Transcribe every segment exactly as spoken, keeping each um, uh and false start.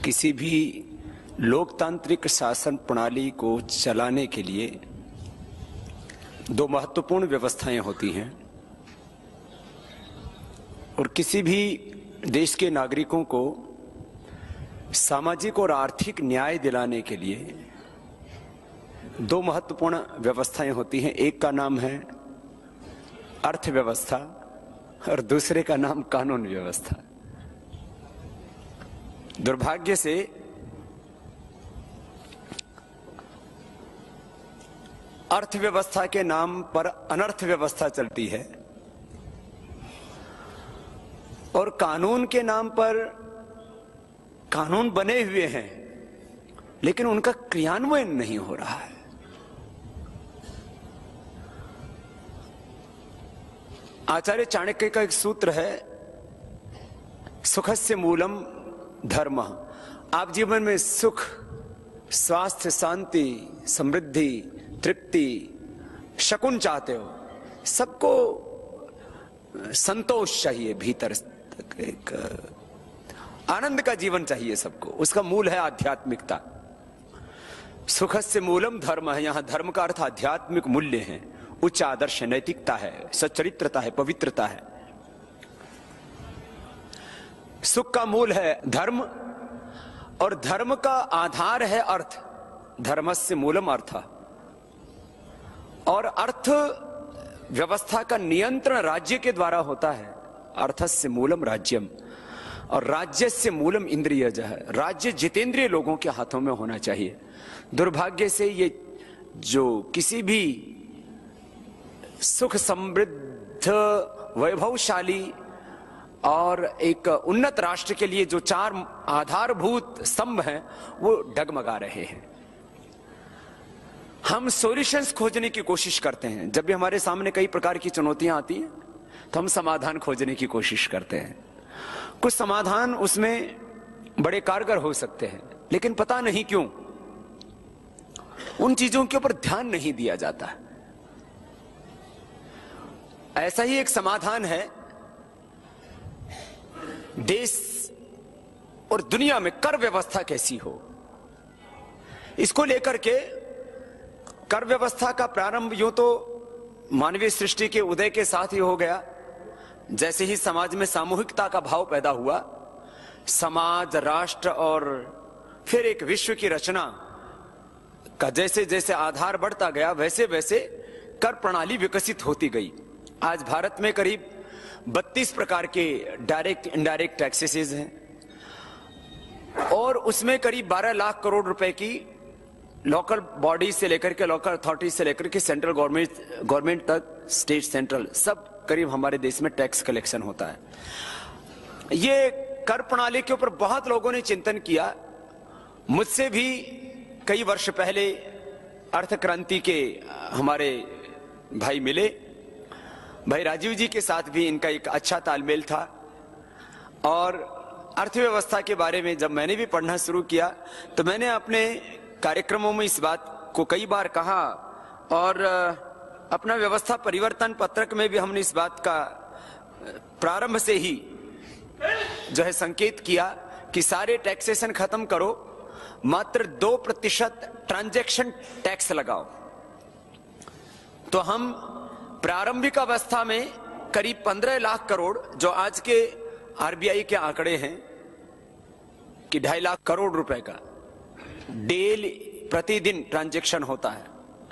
किसी भी लोकतांत्रिक शासन प्रणाली को चलाने के लिए दो महत्वपूर्ण व्यवस्थाएं होती हैं और किसी भी देश के नागरिकों को सामाजिक और आर्थिक न्याय दिलाने के लिए दो महत्वपूर्ण व्यवस्थाएं होती हैं। एक का नाम है अर्थव्यवस्था और दूसरे का नाम कानून व्यवस्था। दुर्भाग्य से अर्थव्यवस्था के नाम पर अनर्थ व्यवस्था चलती है और कानून के नाम पर कानून बने हुए हैं लेकिन उनका क्रियान्वयन नहीं हो रहा है। आचार्य चाणक्य का एक सूत्र है, सुखस्य मूलम धर्म। आप जीवन में सुख, स्वास्थ्य, शांति, समृद्धि, तृप्ति, शकुन चाहते हो, सबको संतोष चाहिए, भीतर एक आनंद का जीवन चाहिए सबको। उसका मूल है आध्यात्मिकता। सुखस्य मूलम धर्म है। यहां धर्म का अर्थ आध्यात्मिक मूल्य है, उच्च आदर्श है, नैतिकता है, सच्चरित्रता है, पवित्रता है। सुख का मूल है धर्म और धर्म का आधार है अर्थ। धर्मस्य मूलम अर्थ। और अर्थ व्यवस्था का नियंत्रण राज्य के द्वारा होता है। अर्थस्य मूलम राज्यम और राज्यस्य मूलम इंद्रियजः। राज्य जितेंद्रिय लोगों के हाथों में होना चाहिए। दुर्भाग्य से ये जो किसी भी सुख समृद्ध वैभवशाली और एक उन्नत राष्ट्र के लिए जो चार आधारभूत स्तंभ हैं वो डगमगा रहे हैं। हम सॉल्यूशंस खोजने की कोशिश करते हैं। जब भी हमारे सामने कई प्रकार की चुनौतियां आती हैं तो हम समाधान खोजने की कोशिश करते हैं। कुछ समाधान उसमें बड़े कारगर हो सकते हैं लेकिन पता नहीं क्यों उन चीजों के ऊपर ध्यान नहीं दिया जाता। ऐसा ही एक समाधान है देश और दुनिया में कर व्यवस्था कैसी हो। इसको लेकर के कर व्यवस्था का प्रारंभ यूं तो मानवीय सृष्टि के उदय के साथ ही हो गया। जैसे ही समाज में सामूहिकता का भाव पैदा हुआ, समाज, राष्ट्र और फिर एक विश्व की रचना का जैसे जैसे आधार बढ़ता गया वैसे वैसे कर प्रणाली विकसित होती गई। आज भारत में करीब बत्तीस प्रकार के डायरेक्ट इनडायरेक्ट टैक्सेस हैं और उसमें करीब बारह लाख करोड़ रुपए की लोकल बॉडी से लेकर के, लोकल अथॉरिटी से लेकर के सेंट्रल गवर्नमेंट गवर्नमेंट तक, स्टेट, सेंट्रल, सब करीब हमारे देश में टैक्स कलेक्शन होता है। ये कर प्रणाली के ऊपर बहुत लोगों ने चिंतन किया। मुझसे भी कई वर्ष पहले अर्थ क्रांति के हमारे भाई मिले। भाई राजीव जी के साथ भी इनका एक अच्छा तालमेल था और अर्थव्यवस्था के बारे में जब मैंने भी पढ़ना शुरू किया तो मैंने अपने कार्यक्रमों में इस बात को कई बार कहा और अपना व्यवस्था परिवर्तन पत्रक में भी हमने इस बात का प्रारंभ से ही जो है संकेत किया कि सारे टैक्सेशन खत्म करो, मात्र दो प्रतिशत ट्रांजैक्शन टैक्स लगाओ। तो हम प्रारंभिक अवस्था में करीब पंद्रह लाख करोड़, जो आज के आरबीआई के आंकड़े हैं कि ढाई लाख करोड़ रुपए का डेली प्रतिदिन ट्रांजैक्शन होता है।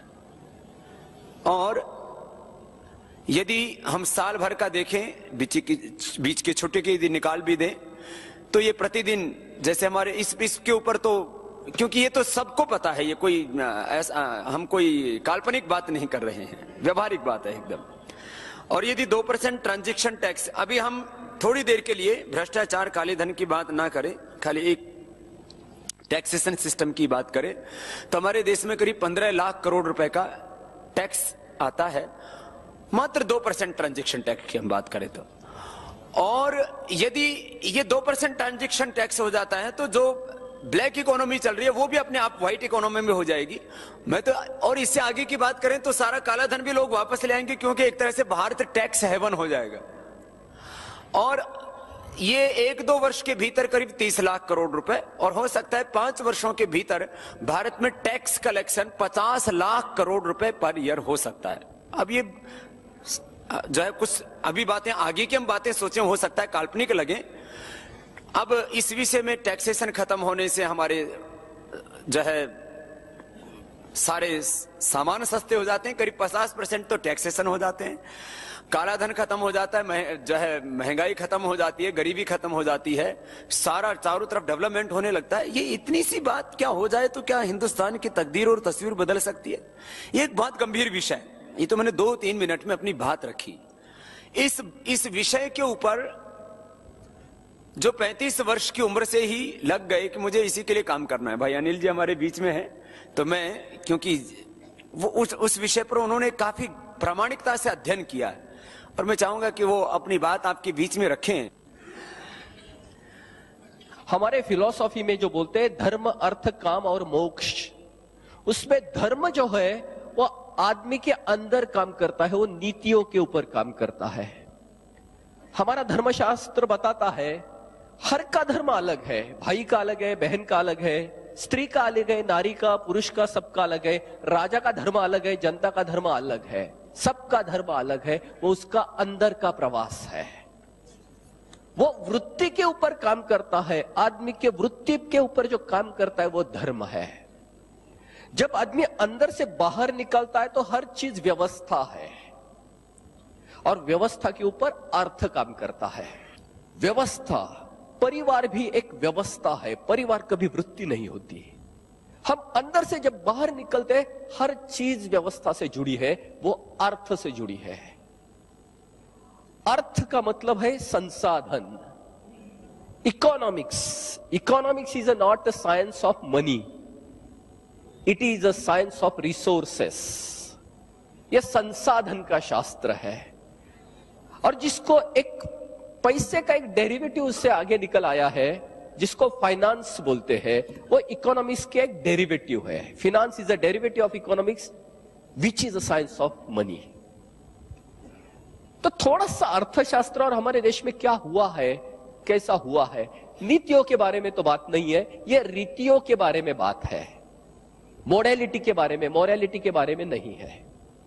और यदि हम साल भर का देखें, बीच की बीच के छुट्टी के यदि निकाल भी दें तो ये प्रतिदिन, जैसे हमारे इस इस के ऊपर तो, क्योंकि ये तो सबको पता है, ये कोई ऐसा हम कोई काल्पनिक बात नहीं कर रहे हैं, व्यवहारिक बात है एकदम। और यदि दो परसेंट ट्रांजैक्शन टैक्स, अभी हम थोड़ी देर के लिए भ्रष्टाचार, काले धन की बात ना करें, खाली एक टैक्सेशन सिस्टम की बात करें तो हमारे देश में करीब पंद्रह लाख करोड़ रुपए का टैक्स आता है, मात्र दो परसेंट ट्रांजैक्शन टैक्स की हम बात करें तो। और यदि ये दो परसेंट ट्रांजैक्शन टैक्स हो जाता है तो जो ब्लैक इकोनॉमी चल रही है वो भी अपने आप व्हाइट इकोनॉमी में हो जाएगी। मैं तो, और इससे आगे की बात करें तो सारा काला धन भी लोग वापस ले आएंगे, क्योंकि एक तरह से भारत टैक्स हेवन हो जाएगा। और ये एक दो वर्ष के भीतर करीब तीस लाख करोड़ रुपए, और हो सकता है पांच वर्षों के भीतर भारत में टैक्स कलेक्शन पचास लाख करोड़ रुपए पर ईयर हो सकता है। अब ये जो है कुछ अभी बातें आगे की हम बातें सोचें, हो सकता है काल्पनिक लगे। अब इस विषय में टैक्सेशन खत्म होने से हमारे जो है सारे सामान सस्ते हो जाते हैं, करीब पचास परसेंट तो टैक्सेशन हो जाते हैं, काला धन खत्म हो जाता है, जो है महंगाई खत्म हो जाती है, गरीबी खत्म हो जाती है, सारा चारों तरफ डेवलपमेंट होने लगता है। ये इतनी सी बात क्या हो जाए तो क्या हिंदुस्तान की तकदीर और तस्वीर बदल सकती है? ये एक बहुत गंभीर विषय है। ये तो मैंने दो तीन मिनट में अपनी बात रखी। इस इस विषय के ऊपर जो पैंतीस वर्ष की उम्र से ही लग गए कि मुझे इसी के लिए काम करना है। भाई अनिल जी हमारे बीच में है, तो मैं क्योंकि वो उस उस विषय पर उन्होंने काफी प्रामाणिकता से अध्ययन किया है, और मैं चाहूंगा कि वो अपनी बात आपके बीच में रखें। हमारे फिलॉसफी में जो बोलते हैं धर्म, अर्थ, काम और मोक्ष, उसमें धर्म जो है वो आदमी के अंदर काम करता है, वो नीतियों के ऊपर काम करता है। हमारा धर्मशास्त्र बताता है हर का धर्म अलग है, भाई का अलग है, बहन का अलग है, स्त्री का अलग है, नारी का, पुरुष का, सबका अलग है, राजा का धर्म अलग है, जनता का धर्म अलग है, सबका धर्म अलग है। वो उसका अंदर का प्रवास है, वो वृत्ति के ऊपर काम करता है। आदमी के वृत्ति के ऊपर जो काम करता है वो धर्म है। जब आदमी अंदर से बाहर निकलता है तो हर चीज व्यवस्था है, और व्यवस्था के ऊपर अर्थ काम करता है। व्यवस्था, परिवार भी एक व्यवस्था है, परिवार कभी वृत्ति नहीं होती। हम अंदर से जब बाहर निकलते हैं हर चीज व्यवस्था से जुड़ी है, वो अर्थ से जुड़ी है। अर्थ का मतलब है संसाधन, economics. Economics is not a science of money, it is a science of resources. यह संसाधन का शास्त्र है, और जिसको एक पैसे का एक डेरिवेटिव उससे आगे निकल आया है, जिसको फाइनेंस बोलते हैं, वो इकोनॉमिक्स के एक डेरिवेटिव है। Finance is a derivative of economics which is a science of money. तो थोड़ा सा अर्थशास्त्र और हमारे देश में क्या हुआ है, कैसा हुआ है, नीतियों के बारे में तो बात नहीं है, ये रीतियों के बारे में बात है, मोरालिटी के बारे में, मोरालिटी के बारे में नहीं है।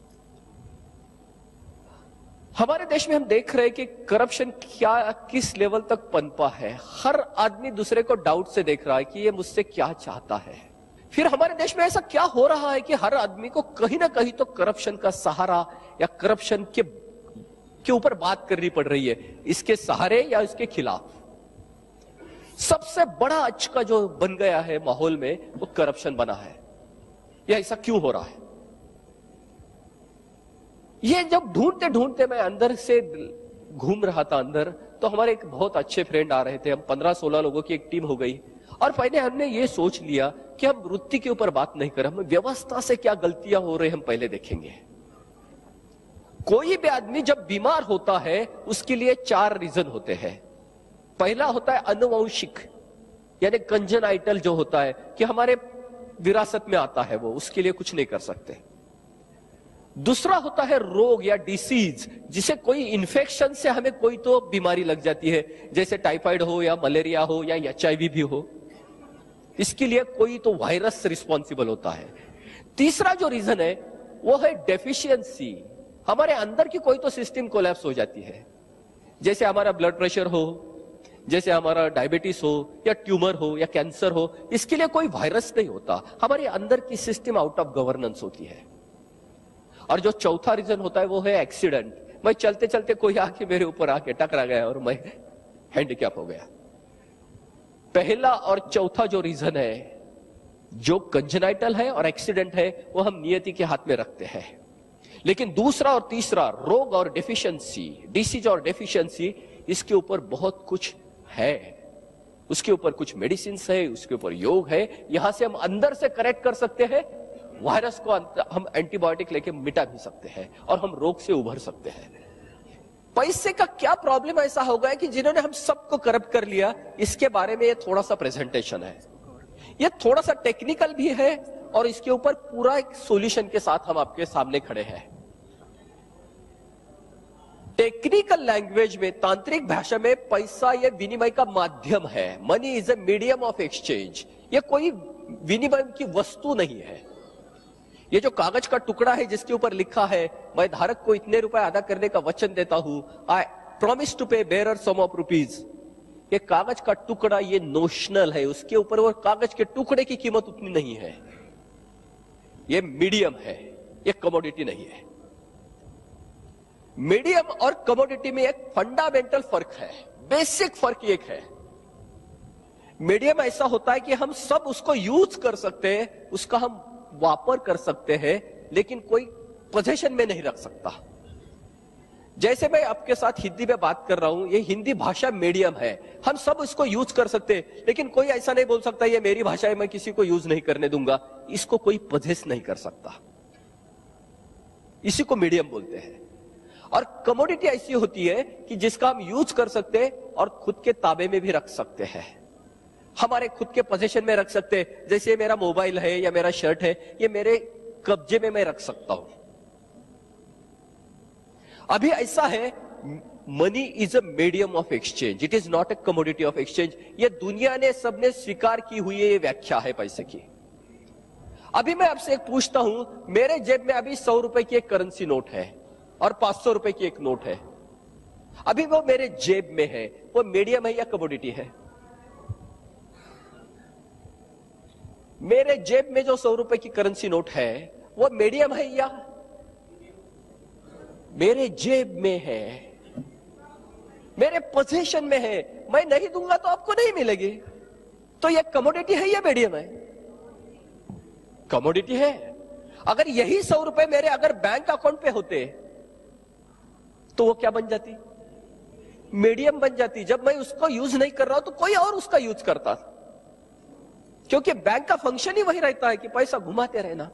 हमारे देश में हम देख रहे हैं कि करप्शन क्या किस लेवल तक पनपा है। हर आदमी दूसरे को डाउट से देख रहा है कि ये मुझसे क्या चाहता है। फिर हमारे देश में ऐसा क्या हो रहा है कि हर आदमी को कहीं ना कहीं तो करप्शन का सहारा या करप्शन के के ऊपर बात करनी पड़ रही है, इसके सहारे या इसके खिलाफ। सबसे बड़ा अचका जो बन गया है माहौल में वो करप्शन बना है। यह ऐसा क्यों हो रहा है? ये जब ढूंढते ढूंढते मैं अंदर से घूम रहा था अंदर, तो हमारे एक बहुत अच्छे फ्रेंड आ रहे थे। हम पंद्रह सोलह लोगों की एक टीम हो गई, और पहले हमने ये सोच लिया कि हम वृत्ति के ऊपर बात नहीं करें, हम व्यवस्था से क्या गलतियां हो रही हम पहले देखेंगे। कोई भी आदमी जब बीमार होता है उसके लिए चार रीजन होते हैं। पहला होता है अनुवंशिक, यानी कंजेनाइटल जो होता है कि हमारे विरासत में आता है, वो उसके लिए कुछ नहीं कर सकते। दूसरा होता है रोग या डिसीज, जिसे कोई इन्फेक्शन से हमें कोई तो बीमारी लग जाती है, जैसे टाइफाइड हो या मलेरिया हो या एचआईवी भी हो, इसके लिए कोई तो वायरस रिस्पॉन्सिबल होता है। तीसरा जो रीजन है वो है डेफिशिएंसी, हमारे अंदर की कोई तो सिस्टम कोलैप्स हो जाती है, जैसे हमारा ब्लड प्रेशर हो, जैसे हमारा डायबिटीज हो या ट्यूमर हो या कैंसर हो, इसके लिए कोई वायरस नहीं होता, हमारे अंदर की सिस्टम आउट ऑफ गवर्नेंस होती है। और जो चौथा रीजन होता है वो है एक्सीडेंट, मैं चलते चलते कोई आके मेरे ऊपर आके टकरा गया और मैं हैंडीकैप हो गया। पहला और चौथा जो रीजन है, जो कंजेनाइटल है और एक्सीडेंट है, वो हम नियति के हाथ में रखते हैं। लेकिन दूसरा और तीसरा, रोग और डेफिशिएंसी, डिसीज और डेफिशिएंसी, इसके ऊपर बहुत कुछ है, उसके ऊपर कुछ मेडिसिन है, उसके ऊपर योग है। यहां से हम अंदर से करेक्ट कर सकते हैं, वायरस को हम एंटीबायोटिक लेके मिटा भी सकते हैं, और हम रोग से उभर सकते हैं। पैसे का क्या प्रॉब्लम ऐसा हो गया कि जिन्होंने हम सबको करप्ट कर लिया, इसके बारे में ये थोड़ा सा प्रेजेंटेशन है, ये थोड़ा सा टेक्निकल भी है, और इसके ऊपर पूरा एक सॉल्यूशन के साथ हम आपके सामने खड़े हैं। टेक्निकल लैंग्वेज में, तांत्रिक भाषा में, पैसा यह विनिमय का माध्यम है। Money is a medium of exchange. यह कोई विनिमय की वस्तु नहीं है। ये जो कागज का टुकड़ा है जिसके ऊपर लिखा है मैं धारक को इतने रुपए अदा करने का वचन देता हूं, I promise to pay bearer sum of rupees, ये कागज का टुकड़ा ये नोशनल है, उसके ऊपर वो कागज के टुकड़े की कीमत उतनी नहीं है। ये मीडियम है, ये कमोडिटी नहीं है। मीडियम और कमोडिटी में एक फंडामेंटल फर्क है, बेसिक फर्क एक है। मीडियम ऐसा होता है कि हम सब उसको यूज कर सकते हैं, उसका हम वापर कर सकते हैं, लेकिन कोई पोजीशन में नहीं रख सकता। जैसे मैं आपके साथ हिंदी में बात कर रहा हूं, ये हिंदी भाषा मीडियम है, हम सब इसको यूज कर सकते हैं, लेकिन कोई ऐसा नहीं बोल सकता ये मेरी भाषा है मैं किसी को यूज नहीं करने दूंगा। इसको कोई पोजेस नहीं कर सकता, इसी को मीडियम बोलते हैं। और कमोडिटी ऐसी होती है कि जिसका हम यूज कर सकते हैं और खुद के ताबे में भी रख सकते हैं, हमारे खुद के पोजीशन में रख सकते हैं। जैसे मेरा मोबाइल है या मेरा शर्ट है, ये मेरे कब्जे में मैं रख सकता हूं। अभी ऐसा है, money is a medium of exchange, it is not a commodity of exchange. ये दुनिया ने सबने स्वीकार की हुई ये व्याख्या है पैसे की। अभी मैं आपसे एक पूछता हूं, मेरे जेब में अभी सौ रुपए की एक करेंसी नोट है और पांच सौ रुपए की एक नोट है, अभी वो मेरे जेब में है, वो मीडियम है या कमोडिटी है? मेरे जेब में जो सौ रुपए की करेंसी नोट है वो मीडियम है या मेरे जेब में है, मेरे पोजीशन में है, मैं नहीं दूंगा तो आपको नहीं मिलेगी, तो ये कमोडिटी है या मीडियम है? कमोडिटी है। अगर यही सौ रुपए मेरे अगर बैंक अकाउंट पे होते तो वो क्या बन जाती? मीडियम बन जाती। जब मैं उसको यूज नहीं कर रहा हूं तो कोई और उसका यूज करता, क्योंकि बैंक का फंक्शन ही वही रहता है कि पैसा घुमाते रहना।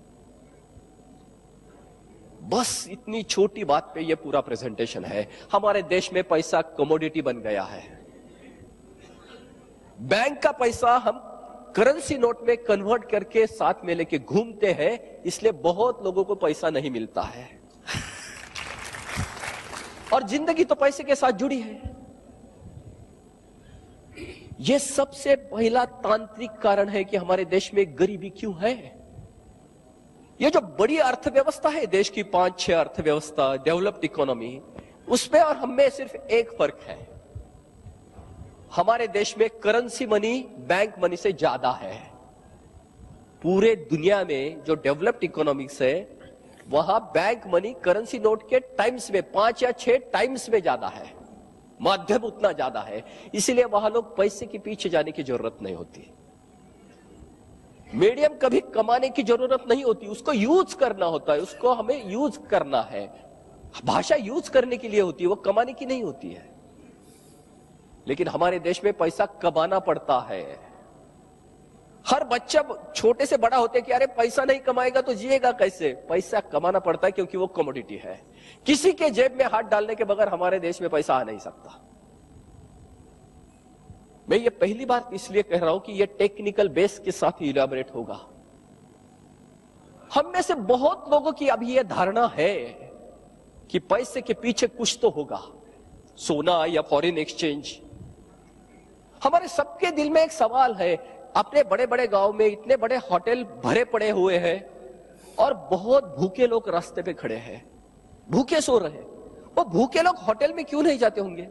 बस इतनी छोटी बात पे ये पूरा प्रेजेंटेशन है। हमारे देश में पैसा कमोडिटी बन गया है। बैंक का पैसा हम करेंसी नोट में कन्वर्ट करके साथ में लेके घूमते हैं, इसलिए बहुत लोगों को पैसा नहीं मिलता है और जिंदगी तो पैसे के साथ जुड़ी है। यह सबसे पहला तांत्रिक कारण है कि हमारे देश में गरीबी क्यों है। ये जो बड़ी अर्थव्यवस्था है देश की, पांच छह अर्थव्यवस्था, डेवलप्ड इकोनॉमी, उसमें और हमें सिर्फ एक फर्क है, हमारे देश में करेंसी मनी बैंक मनी से ज्यादा है। पूरे दुनिया में जो डेवलप्ड इकोनॉमिक्स है वहां बैंक मनी करेंसी नोट के टाइम्स में पांच या छह टाइम्स में ज्यादा है, माध्यम उतना ज्यादा है, इसीलिए वहां लोग पैसे के पीछे जाने की जरूरत नहीं होती। मीडियम कभी कमाने की जरूरत नहीं होती, उसको यूज करना होता है, उसको हमें यूज करना है। भाषा यूज करने के लिए होती है, वो कमाने की नहीं होती है। लेकिन हमारे देश में पैसा कमाना पड़ता है। हर बच्चा छोटे से बड़ा होते कि अरे पैसा नहीं कमाएगा तो जिएगा कैसे? पैसा कमाना पड़ता है क्योंकि वो कमोडिटी है। किसी के जेब में हाथ डालने के बगैर हमारे देश में पैसा आ नहीं सकता। मैं ये पहली बार इसलिए कह रहा हूं कि ये टेक्निकल बेस के साथ ही इलैबोरेट होगा। हम में से बहुत लोगों की अभी ये धारणा है कि पैसे के पीछे कुछ तो होगा, सोना या फॉरेन एक्सचेंज। हमारे सबके दिल में एक सवाल है, अपने बड़े बड़े गांव में इतने बड़े होटल भरे पड़े हुए हैं और बहुत भूखे लोग रास्ते पे खड़े हैं, भूखे सो रहे हैं। वो भूखे लोग होटल में क्यों नहीं जाते होंगे?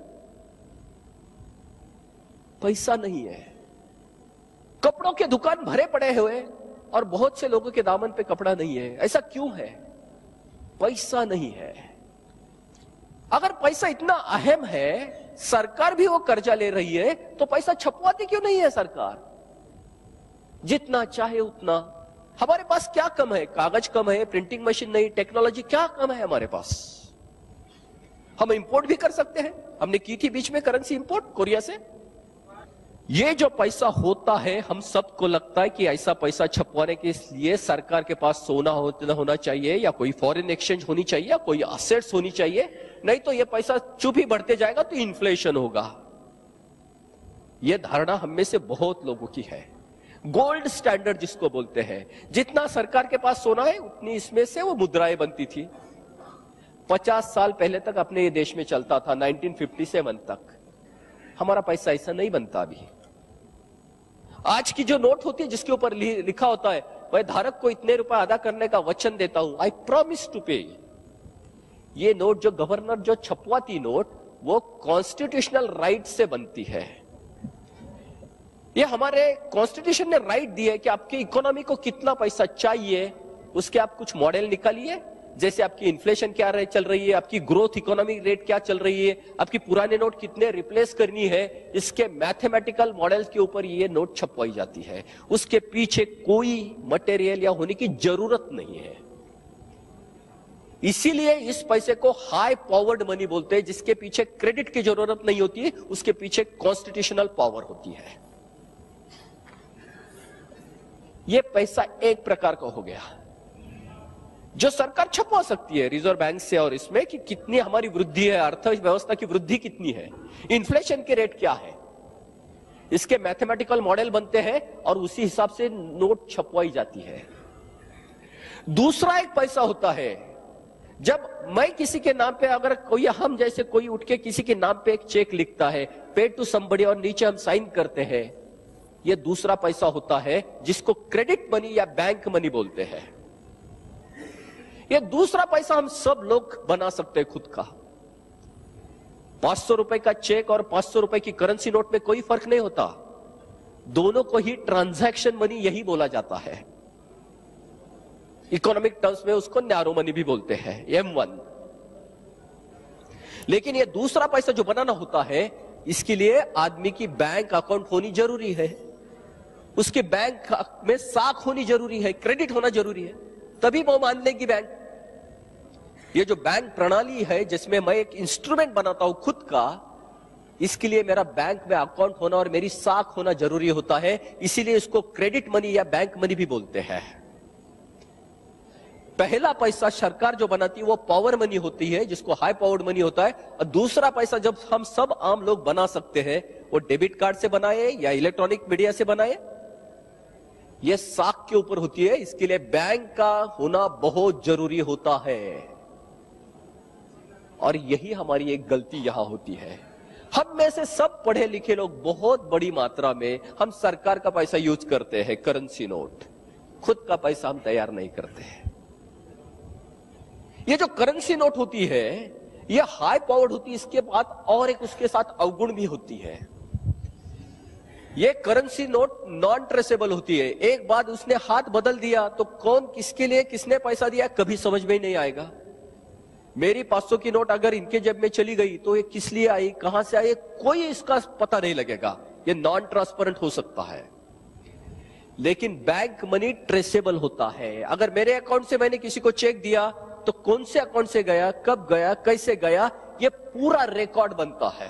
पैसा नहीं है। कपड़ों के दुकान भरे पड़े हुए और बहुत से लोगों के दामन पे कपड़ा नहीं है, ऐसा क्यों है? पैसा नहीं है। अगर पैसा इतना अहम है, सरकार भी वो कर्जा ले रही है, तो पैसा छपवाती क्यों नहीं है सरकार? जितना चाहे उतना। हमारे पास क्या कम है? कागज कम है, प्रिंटिंग मशीन नहीं, टेक्नोलॉजी क्या कम है हमारे पास? हम इंपोर्ट भी कर सकते हैं। हमने की थी बीच में करेंसी इंपोर्ट कोरिया से। ये जो पैसा होता है, हम सबको लगता है कि ऐसा पैसा छपवाने के लिए सरकार के पास सोना होना होना चाहिए या कोई फॉरेन एक्सचेंज होनी चाहिए या कोई असेट्स होनी चाहिए, नहीं तो ये पैसा चुप ही बढ़ते जाएगा तो इन्फ्लेशन होगा। यह धारणा हम में से बहुत लोगों की है। गोल्ड स्टैंडर्ड जिसको बोलते हैं, जितना सरकार के पास सोना है उतनी इसमें से वो मुद्राएं बनती थी। पचास साल पहले तक अपने ये देश में चलता था, नाइनटीन फिफ्टी सेवन तक। हमारा पैसा ऐसा नहीं बनता अभी। आज की जो नोट होती है जिसके ऊपर लिखा होता है वह धारक को इतने रुपए अदा करने का वचन देता हूं, आई प्रॉमिस टू पे। ये नोट जो गवर्नर जो छपवाती नोट वो कॉन्स्टिट्यूशनल राइट से बनती है। ये हमारे कॉन्स्टिट्यूशन ने राइट दी है कि आपकी इकोनॉमी को कितना पैसा चाहिए, उसके आप कुछ मॉडल निकालिए। जैसे आपकी इन्फ्लेशन क्या रहे चल रही है, आपकी ग्रोथ इकोनॉमिक रेट क्या चल रही है, आपकी पुराने नोट कितने रिप्लेस करनी है, इसके मैथमेटिकल मॉडल्स के ऊपर ये नोट छपवाई जाती है। उसके पीछे कोई मटेरियल या होने की जरूरत नहीं है। इसीलिए इस पैसे को हाई पावर्ड मनी बोलते हैं, जिसके पीछे क्रेडिट की जरूरत नहीं होती है, उसके पीछे कॉन्स्टिट्यूशनल पावर होती है। यह पैसा एक प्रकार का हो गया जो सरकार छपवा सकती है रिजर्व बैंक से, और इसमें कि कितनी हमारी वृद्धि है, अर्थव्यवस्था की वृद्धि कितनी है, इन्फ्लेशन के रेट क्या है, इसके मैथमेटिकल मॉडल बनते हैं और उसी हिसाब से नोट छपवाई जाती है। दूसरा एक पैसा होता है, जब मैं किसी के नाम पे, अगर कोई हम जैसे कोई उठ के किसी के नाम पे एक चेक लिखता है, पे टू समबडी, और नीचे हम साइन करते हैं, यह दूसरा पैसा होता है जिसको क्रेडिट मनी या बैंक मनी बोलते हैं। यह दूसरा पैसा हम सब लोग बना सकते हैं खुद का। पांच सौ रुपए का चेक और पांच सौ रुपए की करेंसी नोट में कोई फर्क नहीं होता, दोनों को ही ट्रांजैक्शन मनी यही बोला जाता है। इकोनॉमिक टर्म्स में उसको नैरो मनी भी बोलते हैं, एम वन। लेकिन यह दूसरा पैसा जो बनाना होता है, इसके लिए आदमी की बैंक अकाउंट होनी जरूरी है, उसके बैंक में साख होनी जरूरी है, क्रेडिट होना जरूरी है, तभी वो मान लेगी बैंक। ये जो बैंक प्रणाली है जिसमें मैं एक इंस्ट्रूमेंट बनाता हूं खुद का, इसके लिए मेरा बैंक में अकाउंट होना और मेरी साख होना जरूरी होता है। इसीलिए इसको क्रेडिट मनी या बैंक मनी भी बोलते हैं। पहला पैसा सरकार जो बनाती है वो पावर मनी होती है, जिसको हाई पावर्ड मनी होता है। और दूसरा पैसा जब हम सब आम लोग बना सकते हैं, वो डेबिट कार्ड से बनाए या इलेक्ट्रॉनिक मीडिया से बनाए, ये साख के ऊपर होती है। इसके लिए बैंक का होना बहुत जरूरी होता है। और यही हमारी एक गलती यहां होती है। हम में से सब पढ़े लिखे लोग बहुत बड़ी मात्रा में हम सरकार का पैसा यूज करते हैं, करेंसी नोट, खुद का पैसा हम तैयार नहीं करते हैं। ये जो करेंसी नोट होती है ये हाई पावर्ड होती है। इसके बाद और एक उसके साथ अवगुण भी होती है। ये करेंसी नोट नॉन ट्रेसेबल होती है। एक बार उसने हाथ बदल दिया तो कौन किसके लिए किसने पैसा दिया कभी समझ में ही नहीं आएगा। मेरी पांच सौ की नोट अगर इनके जेब में चली गई तो ये किस लिए आई, कहां से आई, कोई इसका पता नहीं लगेगा। ये नॉन ट्रांसपेरेंट हो सकता है। लेकिन बैंक मनी ट्रेसेबल होता है। अगर मेरे अकाउंट से मैंने किसी को चेक दिया तो कौन से अकाउंट से गया, कब गया, कैसे गया, ये पूरा रिकॉर्ड बनता है।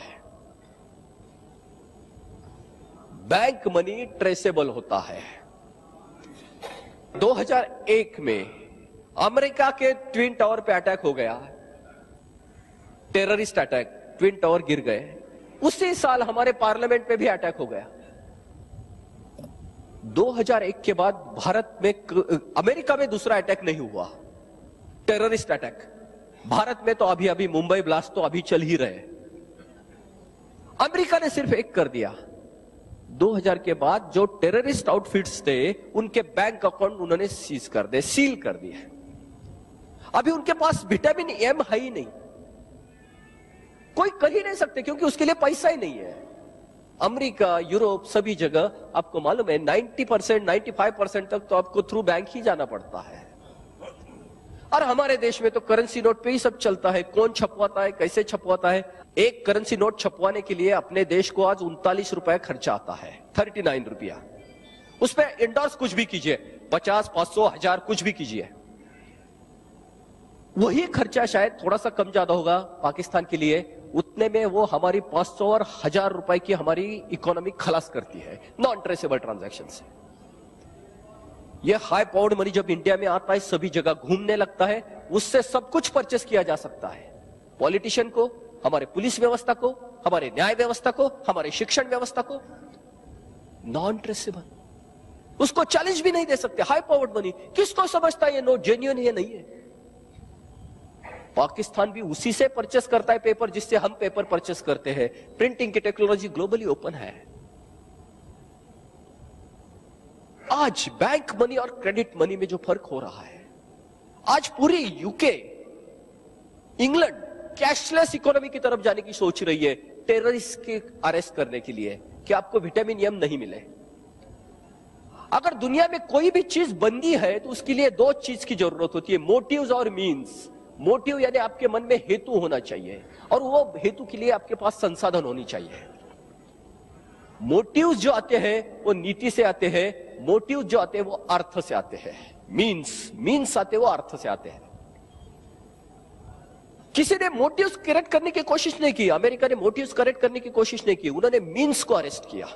बैंक मनी ट्रेसेबल होता है। दो हज़ार एक में अमेरिका के ट्विन टावर पे अटैक हो गया, टेररिस्ट अटैक, ट्विन टावर गिर गए। उसी साल हमारे पार्लियामेंट पे भी अटैक हो गया। दो हज़ार एक के बाद भारत में, अमेरिका में दूसरा अटैक नहीं हुआ, टेररिस्ट अटैक। भारत में तो अभी अभी मुंबई ब्लास्ट तो अभी चल ही रहे। अमेरिका ने सिर्फ एक कर दिया। दो हज़ार के बाद जो टेररिस्ट आउटफिट्स थे उनके बैंक अकाउंट उन्होंने सीज कर दिए, सील कर दिए। अभी उनके पास विटामिन एम है ही नहीं, कोई कर ही नहीं सकते क्योंकि उसके लिए पैसा ही नहीं है। अमेरिका, यूरोप, सभी जगह आपको मालूम है नब्बे परसेंट, पचानवे परसेंट तक तो आपको थ्रू बैंक ही जाना पड़ता है। और हमारे देश में तो करेंसी नोट पे ही सब चलता है। कौन छपवाता है, कैसे छपवाता है। एक करेंसी नोट छपवाने के लिए अपने देश को आज उनतालीस रुपए खर्चा आता है, थर्टी नाइन रुपया। उसमें इंडोर्स कुछ भी कीजिए, पचास, पांच सौ, हजार कुछ भी कीजिए, वही खर्चा शायद थोड़ा सा कम ज्यादा होगा पाकिस्तान के लिए। उतने में वो हमारी पांच सौ और हजार रुपए की हमारी इकोनॉमी खलास करती है नॉन ट्रेसेबल ट्रांजैक्शन से। ये हाई पावर्ड मनी जब इंडिया में आता है सभी जगह घूमने लगता है, उससे सब कुछ परचेस किया जा सकता है। पॉलिटिशियन को, हमारे पुलिस व्यवस्था को, हमारे न्याय व्यवस्था को, हमारे शिक्षण व्यवस्था को। नॉन ट्रेसेबल, उसको चैलेंज भी नहीं दे सकते। हाई पावर्ड मनी किसको समझता है ये नोट जेन्युइन है नहीं है। पाकिस्तान भी उसी से परचेस करता है पेपर जिससे हम पेपर परचेस करते हैं। प्रिंटिंग की टेक्नोलॉजी ग्लोबली ओपन है। आज बैंक मनी और क्रेडिट मनी में जो फर्क हो रहा है, आज पूरी यूके, इंग्लैंड कैशलेस इकोनॉमी की तरफ जाने की सोच रही है टेररिस्ट के अरेस्ट करने के लिए कि आपको विटामिन एम नहीं मिले। अगर दुनिया में कोई भी चीज बंदी है तो उसके लिए दो चीज की जरूरत होती है, मोटिव्स और मीन्स। मोटिव यानी आपके मन में हेतु होना चाहिए और वो हेतु के लिए आपके पास संसाधन होनी चाहिए। मोटिव्स जो आते हैं वो नीति से आते हैं, मोटिव जो आते हैं वो अर्थ से आते हैं। मीन्स मीन्स आते हैं वो अर्थ से आते हैं। किसी ने मोटिव्स करेक्ट करने की कोशिश नहीं की, अमेरिका ने मोटिव्स करेक्ट करने की कोशिश नहीं की, उन्होंने मीन्स को अरेस्ट किया।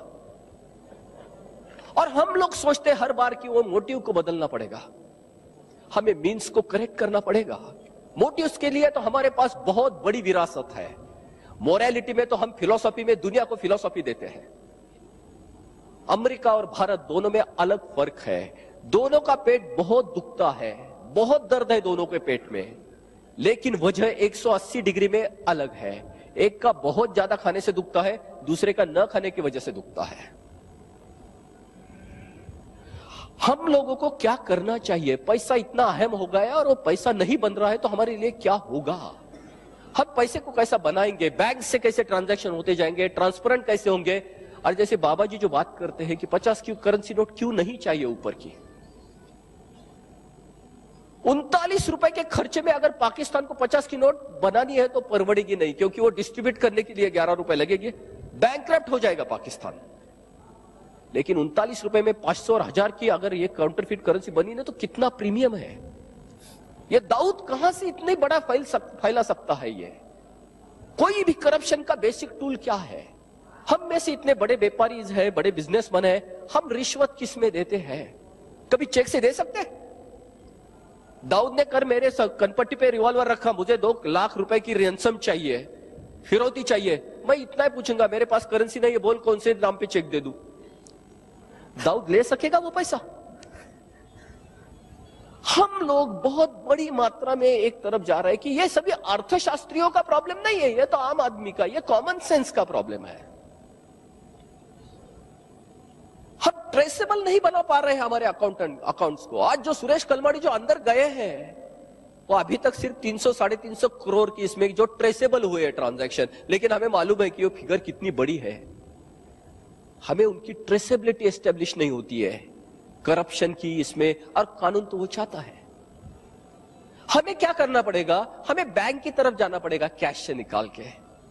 और हम लोग सोचते हैं हर बार कि वो मोटिव को बदलना पड़ेगा, हमें मीन्स को करेक्ट करना पड़ेगा। मोटिव्स के लिए तो हमारे पास बहुत बड़ी विरासत है। मोरालिटी में तो हम फिलॉसफी में दुनिया को फिलॉसफी देते हैं। अमेरिका और भारत दोनों में अलग फर्क है। दोनों का पेट बहुत दुखता है, बहुत दर्द है दोनों के पेट में, लेकिन वजह एक सौ अस्सी डिग्री में अलग है। एक का बहुत ज्यादा खाने से दुखता है, दूसरे का न खाने की वजह से दुखता है। हम लोगों को क्या करना चाहिए? पैसा इतना अहम हो गया और वो पैसा नहीं बन रहा है तो हमारे लिए क्या होगा? हम पैसे को कैसा बनाएंगे? बैंक से कैसे ट्रांजैक्शन होते जाएंगे? ट्रांसपेरेंट कैसे होंगे? और जैसे बाबा जी जो बात करते हैं कि पचास की करेंसी नोट क्यों नहीं चाहिए ऊपर की, उनतालीस रुपए के खर्चे में अगर पाकिस्तान को पचास की नोट बनानी है तो परवड़ेगी नहीं, क्योंकि वो डिस्ट्रीब्यूट करने के लिए ग्यारह रुपए लगेंगे, बैंकक्रप्ट हो जाएगा पाकिस्तान। लेकिन उनतालीस रुपए में पांच सौ और हजार की अगर ये काउंटरफिट करेंसी बनी ना तो कितना प्रीमियम है। ये दाऊद कहां से इतने बड़ा फैल सक, फैला सकता है? ये कोई भी करप्शन का बेसिक टूल क्या है? हम में से इतने बड़े व्यापारी है, बड़े बिजनेसमैन है, हम रिश्वत किस में देते हैं? कभी चेक से दे सकते? दाऊद ने कर मेरे कनपट्टी पे रिवॉल्वर रखा, मुझे दो लाख रुपए की रेंसम चाहिए, फिरौती चाहिए, मैं इतना ही पूछूंगा मेरे पास करेंसी नहीं है, बोल कौन से नाम पे चेक दे दूं? दाऊद ले सकेगा वो पैसा? हम लोग बहुत बड़ी मात्रा में एक तरफ जा रहे हैं कि ये सभी अर्थशास्त्रियों का प्रॉब्लम नहीं है, ये तो आम आदमी का, ये कॉमन सेंस का प्रॉब्लम है। हम ट्रेसेबल नहीं बना पा रहे हैं हमारे अकाउंटेंट अकाउंट्स को। आज जो सुरेश कलमाड़ी जो अंदर गए हैं वो अभी तक सिर्फ तीन सौ साढ़े तीन सौ करोड़ की इसमें जो ट्रेसेबल हुए हैं ट्रांजैक्शन, लेकिन हमें मालूम है कि वो फिगर कितनी बड़ी है। हमें उनकी ट्रेसेबिलिटी एस्टेब्लिश नहीं होती है करप्शन की इसमें, और कानून तो वो चाहता है। हमें क्या करना पड़ेगा? हमें बैंक की तरफ जाना पड़ेगा कैश से निकाल के।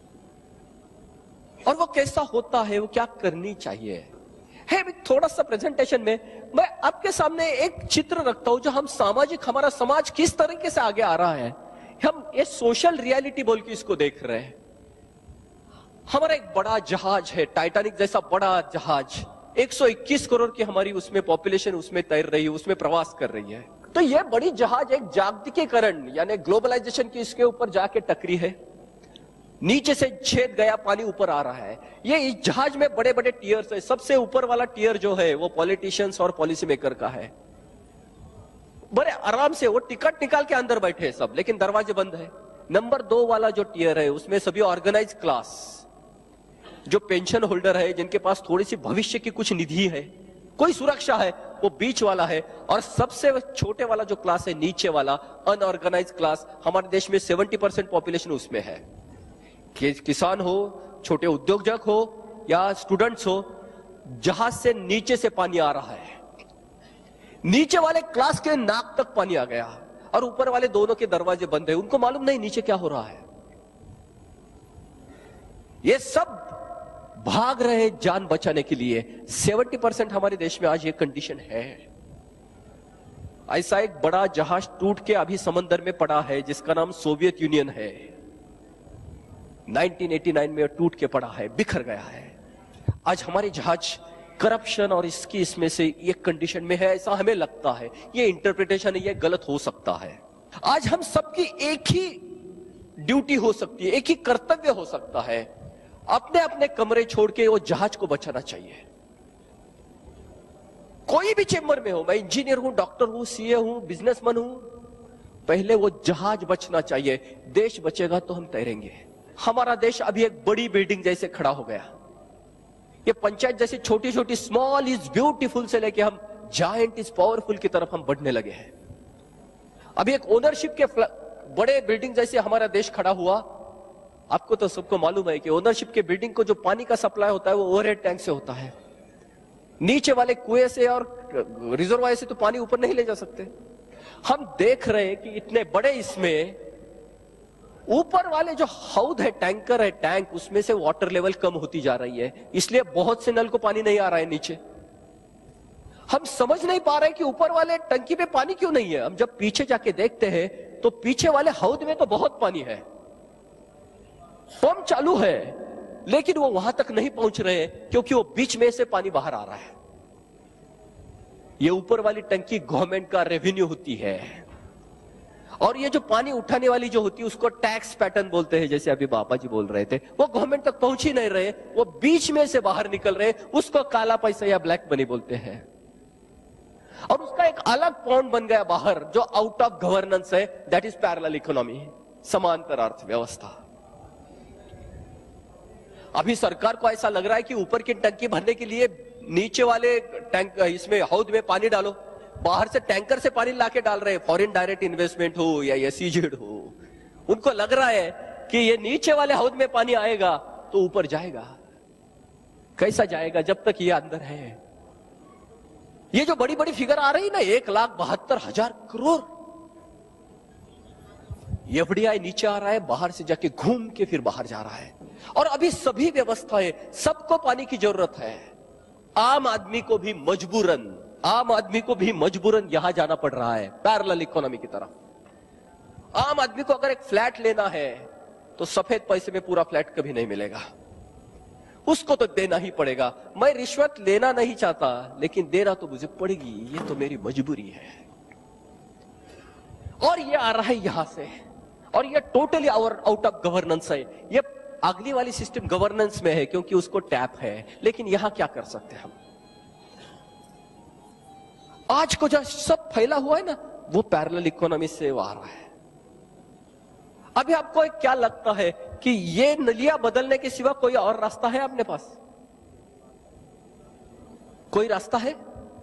और वो कैसा होता है, वो क्या करनी चाहिए है? थोड़ा सा प्रेजेंटेशन में मैं आपके सामने एक चित्र रखता हूं जो हम सामाजिक, हमारा समाज किस तरीके से आगे आ रहा है, हम ये सोशल रियलिटी बोल के इसको देख रहे हैं। हमारा एक बड़ा जहाज है, टाइटैनिक जैसा बड़ा जहाज, एक सौ इक्कीस करोड़ की हमारी उसमें पॉपुलेशन उसमें तैर रही है, उसमें प्रवास कर रही है। तो ये बड़ी जहाज एक जागतिकीकरण यानी ग्लोबलाइजेशन की इसके ऊपर जाके टकरी है, नीचे से छेद गया, पानी ऊपर आ रहा है। ये इस जहाज में बड़े बड़े टीयर्स है, सबसे ऊपर वाला टीयर जो है वो पॉलिटिशियंस और पॉलिसी मेकर का है। बड़े आराम से वो टिकट निकाल के अंदर बैठे हैं सब, लेकिन दरवाजे बंद है। नंबर दो वाला जो टीयर है उसमें सभी ऑर्गेनाइज क्लास, जो पेंशन होल्डर है, जिनके पास थोड़ी सी भविष्य की कुछ निधि है, कोई सुरक्षा है, वो बीच वाला है। और सबसे छोटे वाला जो क्लास है, नीचे वाला अनऑर्गेनाइज क्लास, हमारे देश में सत्तर परसेंट पॉपुलेशन उसमें है। कि किसान हो, छोटे उद्योजक हो या स्टूडेंट्स हो, जहाज से नीचे से पानी आ रहा है, नीचे वाले क्लास के नाक तक पानी आ गया और ऊपर वाले दोनों के दरवाजे बंद है, उनको मालूम नहीं नीचे क्या हो रहा है। ये सब भाग रहे जान बचाने के लिए। सत्तर परसेंट हमारे देश में आज ये कंडीशन है। ऐसा एक बड़ा जहाज टूट के अभी समंदर में पड़ा है जिसका नाम सोवियत यूनियन है। उन्नीस सौ नवासी में टूट के पड़ा है, बिखर गया है। आज हमारे जहाज करप्शन और इसकी इसमें से एक कंडीशन में है, ऐसा हमें लगता है। ये इंटरप्रिटेशन है, ये गलत हो सकता है। आज हम सबकी एक ही ड्यूटी हो सकती है, एक ही कर्तव्य हो सकता है, अपने अपने कमरे छोड़ के वो जहाज को बचाना चाहिए। कोई भी चेंबर में हो, मैं इंजीनियर हूं, डॉक्टर हूं, सीए हूं, बिजनेसमैन हूं, पहले वो जहाज बचना चाहिए, देश बचेगा तो हम तैरेंगे। हमारा देश अभी एक बड़ी बिल्डिंग जैसे खड़ा हो गया। ये पंचायत जैसी छोटी छोटी स्मॉल इज ब्यूटीफुल से लेके हम जायंट इज पावरफुल की तरफ हम बढ़ने लगे हैं। अभी एक ओनरशिप के बड़े बिल्डिंग जैसे हमारा देश खड़ा हुआ। आपको तो सबको मालूम है कि ओनरशिप के बिल्डिंग को जो पानी का सप्लाई होता है वो ओवरहेड टैंक से होता है। नीचे वाले कुएं से और रिजर्वायर से तो पानी ऊपर नहीं ले जा सकते। हम देख रहे हैं कि इतने बड़े इसमें ऊपर वाले जो हौद है, टैंकर है, टैंक, उसमें से वाटर लेवल कम होती जा रही है, इसलिए बहुत से नल को पानी नहीं आ रहा है नीचे। हम समझ नहीं पा रहे कि ऊपर वाले टंकी पे पानी क्यों नहीं है। हम जब पीछे जाके देखते हैं तो पीछे वाले हौद में तो बहुत पानी है, पंप चालू है, लेकिन वो वहां तक नहीं पहुंच रहे क्योंकि वो बीच में से पानी बाहर आ रहा है। ये ऊपर वाली टंकी गवर्नमेंट का रेवेन्यू होती है, और ये जो पानी उठाने वाली जो होती है उसको टैक्स पैटर्न बोलते हैं, जैसे अभी बाबा जी बोल रहे थे। वो गवर्नमेंट तक पहुंच ही नहीं रहे, वो बीच में से बाहर निकल रहे, उसको काला पैसा या ब्लैक मनी बोलते हैं। और उसका एक अलग पॉइंट बन गया बाहर जो आउट ऑफ गवर्नेंस है, दैट इज पैरेलल इकोनॉमी, समांतर अर्थव्यवस्था। अभी सरकार को ऐसा लग रहा है कि ऊपर की टंकी भरने के लिए नीचे वाले टैंक इसमें हौद में पानी डालो, बाहर से टैंकर से पानी लाके डाल रहे हैं। फॉरेन डायरेक्ट इन्वेस्टमेंट हो या एसईजेड हो, उनको लग रहा है कि ये नीचे वाले हौद में पानी आएगा तो ऊपर जाएगा। कैसा जाएगा जब तक ये अंदर है। ये जो बड़ी बड़ी फिगर आ रही ना, एक लाख बहत्तर हजार करोड़, एफडीआई नीचे आ रहा है, बाहर से जाके घूम के फिर बाहर जा रहा है। और अभी सभी व्यवस्थाएं, सबको पानी की जरूरत है। आम आदमी को भी मजबूरन आम आदमी को भी मजबूरन यहां जाना पड़ रहा है पैरेलल इकोनॉमी की तरफ। आम आदमी को अगर एक फ्लैट लेना है तो सफेद पैसे में पूरा फ्लैट कभी नहीं मिलेगा, उसको तो देना ही पड़ेगा। मैं रिश्वत लेना नहीं चाहता, लेकिन देना तो मुझे पड़ेगी, ये तो मेरी मजबूरी है। और ये आ रहा है यहां से, और ये टोटली आउट ऑफ गवर्नेंस है। ये अगली वाली सिस्टम गवर्नेंस में है क्योंकि उसको टैप है, लेकिन यहां क्या कर सकते हैं हम। आज को जो सब फैला हुआ है ना, वो पैरेलल इकोनॉमी से आ रहा है। अभी आपको एक क्या लगता है कि ये नलियां बदलने के सिवा कोई और रास्ता है अपने पास? कोई रास्ता है?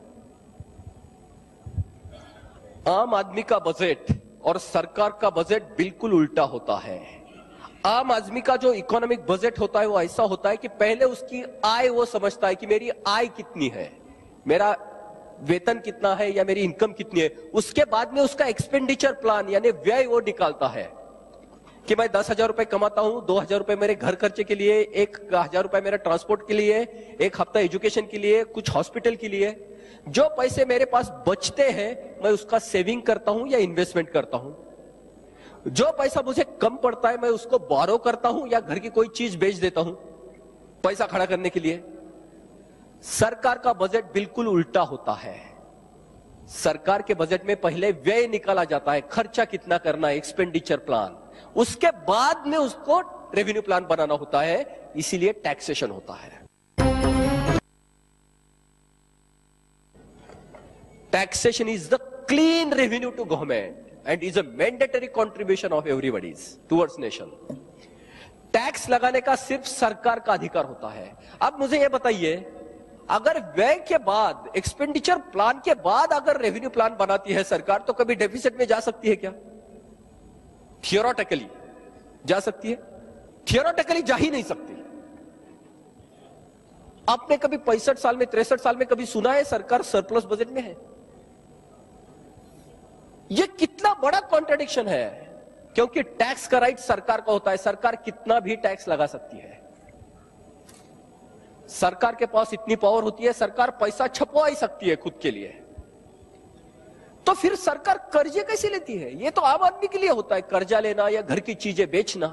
आम आदमी का बजट और सरकार का बजट बिल्कुल उल्टा होता है। आम आदमी का जो इकोनॉमिक बजट होता है वो ऐसा होता है कि पहले उसकी आय वो समझता है कि मेरी आय कितनी है, मेरा वेतन कितना है या मेरी इनकम कितनी है। उसके बाद में उसका एक्सपेंडिचर प्लान यानी व्यय वो निकालता है कि मैं दस हजार रुपए कमाता हूं, दो हजार रुपए मेरे घर खर्चे के लिए, एक हजार रुपए मेरे ट्रांसपोर्ट के लिए, एक हफ्ता एजुकेशन के लिए, कुछ हॉस्पिटल के लिए। जो पैसे मेरे पास बचते हैं मैं उसका सेविंग करता हूं या इन्वेस्टमेंट करता हूं। जो पैसा मुझे कम पड़ता है मैं उसको बोरो करता हूं या घर की कोई चीज बेच देता हूं पैसा खड़ा करने के लिए। सरकार का बजट बिल्कुल उल्टा होता है। सरकार के बजट में पहले व्यय निकाला जाता है, खर्चा कितना करना है, एक्सपेंडिचर प्लान, उसके बाद में उसको रेवेन्यू प्लान बनाना होता है, इसीलिए टैक्सेशन होता है। Taxation is the clean revenue to government and is a mandatory contribution of everybody's towards nation. Tax लगाने का सिर्फ सरकार का अधिकार होता है। अब मुझे यह बताइए, अगर व्यय के बाद, एक्सपेंडिचर प्लान के बाद अगर रेवेन्यू प्लान बनाती है सरकार, तो कभी डेफिसिट में जा सकती है क्या? थियोरेटिकली जा सकती है? थियोरेटिकली जा ही नहीं सकती। आपने कभी पैंसठ साल में, तिरसठ साल में कभी सुना है सरकार सरप्लस बजट में है? ये कितना बड़ा कॉन्ट्रडिक्शन है, क्योंकि टैक्स का राइट सरकार का होता है। सरकार कितना भी टैक्स लगा सकती है, सरकार के पास इतनी पावर होती है, सरकार पैसा छपवा ही सकती है खुद के लिए। तो फिर सरकार कर्जे कैसे लेती है? ये तो आम आदमी के लिए होता है, कर्जा लेना या घर की चीजें बेचना।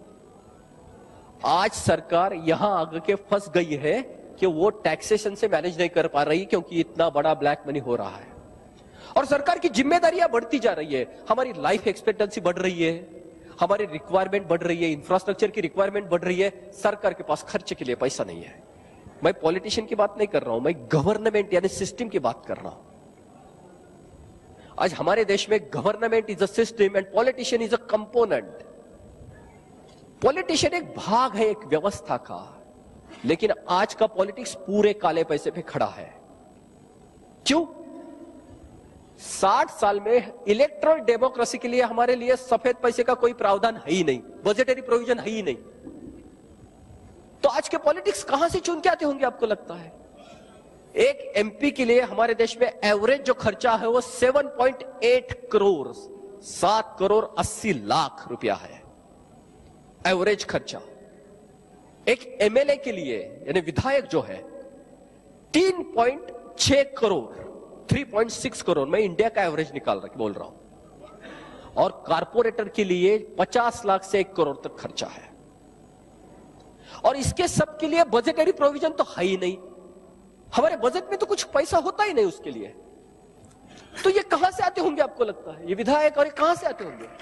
आज सरकार यहां आगे के फंस गई है कि वो टैक्सेशन से मैनेज नहीं कर पा रही, क्योंकि इतना बड़ा ब्लैक मनी हो रहा है और सरकार की जिम्मेदारियां बढ़ती जा रही है। हमारी लाइफ एक्सपेक्टेंसी बढ़ रही है, हमारी रिक्वायरमेंट बढ़ रही है, इंफ्रास्ट्रक्चर की रिक्वायरमेंट बढ़ रही है, सरकार के पास खर्च के लिए पैसा नहीं है। मैं पॉलिटिशियन की बात नहीं कर रहा हूं, मैं गवर्नमेंट यानी सिस्टम की बात कर रहा हूं। आज हमारे देश में government is a system and politician is a component. Politician एक भाग है एक व्यवस्था का, लेकिन आज का पॉलिटिक्स पूरे काले पैसे पे खड़ा है। क्यों? साठ साल में इलेक्ट्रल डेमोक्रेसी के लिए हमारे लिए सफेद पैसे का कोई प्रावधान है ही नहीं, बजटरी प्रोविजन है ही नहीं। तो आज के पॉलिटिक्स कहां से चुन के आते होंगे आपको लगता है? एक एमपी के लिए हमारे देश में एवरेज जो खर्चा है वो सात पॉइंट आठ करोड़, सात करोड़ अस्सी लाख रुपया है एवरेज खर्चा। एक एमएलए के लिए यानी विधायक जो है तीन पॉइंट छह करोड़, तीन पॉइंट छह करोड़, मैं इंडिया का एवरेज निकाल रहा बोल रहा हूं। और कारपोरेटर के लिए पचास लाख से एक करोड़ तक खर्चा है। और इसके सब के लिए बजटरी प्रोविजन तो है ही नहीं। हमारे बजट में तो कुछ पैसा होता ही नहीं उसके लिए। तो ये कहां से आते होंगे आपको लगता है, ये विधायक? और ये कहां से आते होंगे?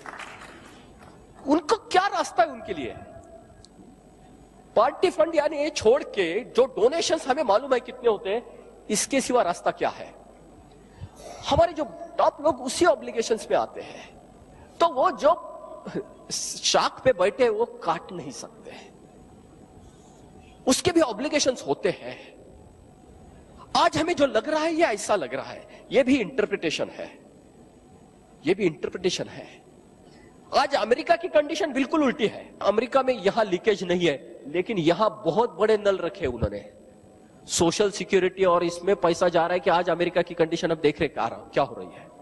उनको क्या रास्ता है उनके लिए? पार्टी फंड यानी ये छोड़ के जो डोनेशंस हमें मालूम है कितने होते हैं, इसके सिवा रास्ता क्या है? हमारे जो टॉप लोग उसी ऑब्लिगेशंस में आते हैं, तो वो जो शाख पे बैठे वो काट नहीं सकते, उसके भी ऑब्लिगेशंस होते हैं। आज हमें जो लग रहा है ये ऐसा लग रहा है, ये भी इंटरप्रिटेशन है, ये भी इंटरप्रिटेशन है। आज अमेरिका की कंडीशन बिल्कुल उल्टी है। अमेरिका में यहां लीकेज नहीं है, लेकिन यहां बहुत बड़े नल रखे उन्होंने, सोशल सिक्योरिटी, और इसमें पैसा जा रहा है कि आज अमेरिका की कंडीशन अब देख रहे क्या क्या हो रही है।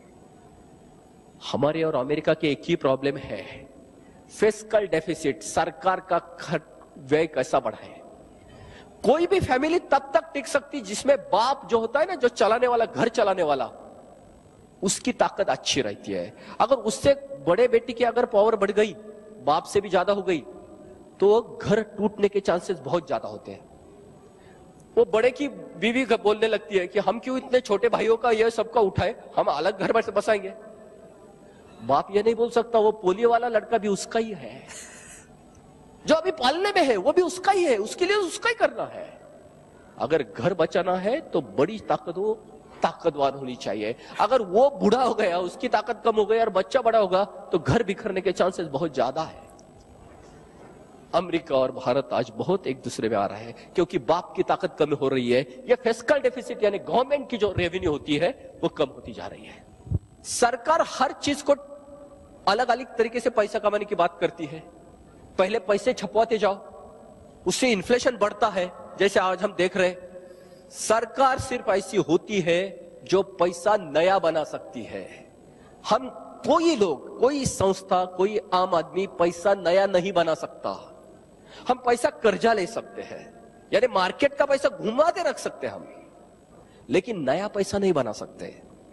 हमारे और अमेरिका के एक ही प्रॉब्लम है, फिस्कल डेफिसिट, सरकार का व्यय कैसा बढ़ा है। कोई भी फैमिली तब तक टिक सकती जिसमें बाप जो होता है ना, जो चलाने वाला, घर चलाने वाला, उसकी ताकत अच्छी रहती है। अगर उससे बड़े बेटी की अगर पावर बढ़ गई, बाप से भी ज्यादा हो गई, तो घर टूटने के चांसेस बहुत ज्यादा होते हैं। वो बड़े की बीवी बोलने लगती है कि हम क्यों इतने छोटे भाइयों का ये सबका उठाए, हम अलग घर में बसाएंगे। बाप ये नहीं बोल सकता, वो पोलियो वाला लड़का भी उसका ही है, जो अभी पालने में है वो भी उसका ही है, उसके लिए उसका ही करना है। अगर घर बचाना है तो बड़ी ताकत वो ताकतवान होनी चाहिए। अगर वो बूढ़ा हो गया, उसकी ताकत कम हो गई और बच्चा बड़ा होगा, तो घर बिखरने के चांसेस बहुत ज्यादा है। अमेरिका और भारत आज बहुत एक दूसरे में आ रहा है, क्योंकि बाप की ताकत कम हो रही है। ये फिस्कल डेफिसिट यानी गवर्नमेंट की जो रेवेन्यू होती है वो कम होती जा रही है। सरकार हर चीज को अलग अलग तरीके से पैसा कमाने की बात करती है। पहले पैसे छपवाते जाओ, उससे इन्फ्लेशन बढ़ता है। जैसे आज हम देख रहे हैं, सरकार सिर्फ ऐसी होती है जो पैसा नया बना सकती है। हम कोई लोग, कोई संस्था, कोई आम आदमी पैसा नया नहीं बना सकता। हम पैसा कर्जा ले सकते हैं, यानी मार्केट का पैसा घुमा के रख सकते हैं हम, लेकिन नया पैसा नहीं बना सकते।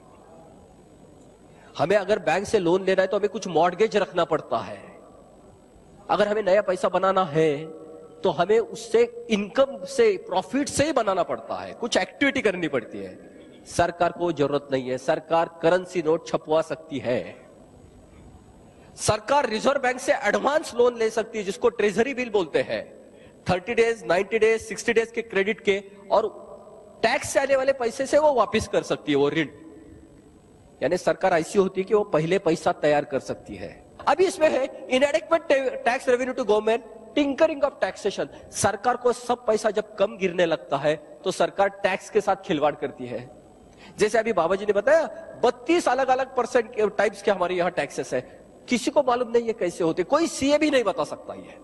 हमें अगर बैंक से लोन लेना है तो हमें कुछ मॉर्गेज रखना पड़ता है। अगर हमें नया पैसा बनाना है तो हमें उससे इनकम से, प्रॉफिट से ही बनाना पड़ता है, कुछ एक्टिविटी करनी पड़ती है। सरकार को जरूरत नहीं है, सरकार करेंसी नोट छपवा सकती है। सरकार रिजर्व बैंक से एडवांस लोन ले सकती है, जिसको ट्रेजरी बिल बोलते हैं, thirty days, ninety days, sixty days के क्रेडिट के, और टैक्स से आने वाले पैसे से वो वापस कर सकती है वो ऋण। यानी सरकार ऐसी होती है कि वो पहले पैसा तैयार कर सकती है। अभी इसमें है inadequate tax revenue to government, tinkering of taxation. सरकार को सब पैसा जब कम गिरने लगता है तो सरकार टैक्स के साथ खिलवाड़ करती है। जैसे अभी बाबा जी ने बताया, बत्तीस अलग अलग परसेंट टाइप्स के हमारे यहाँ टैक्सेस है। किसी को मालूम नहीं है कैसे होते, कोई सीए भी नहीं बता सकता। ये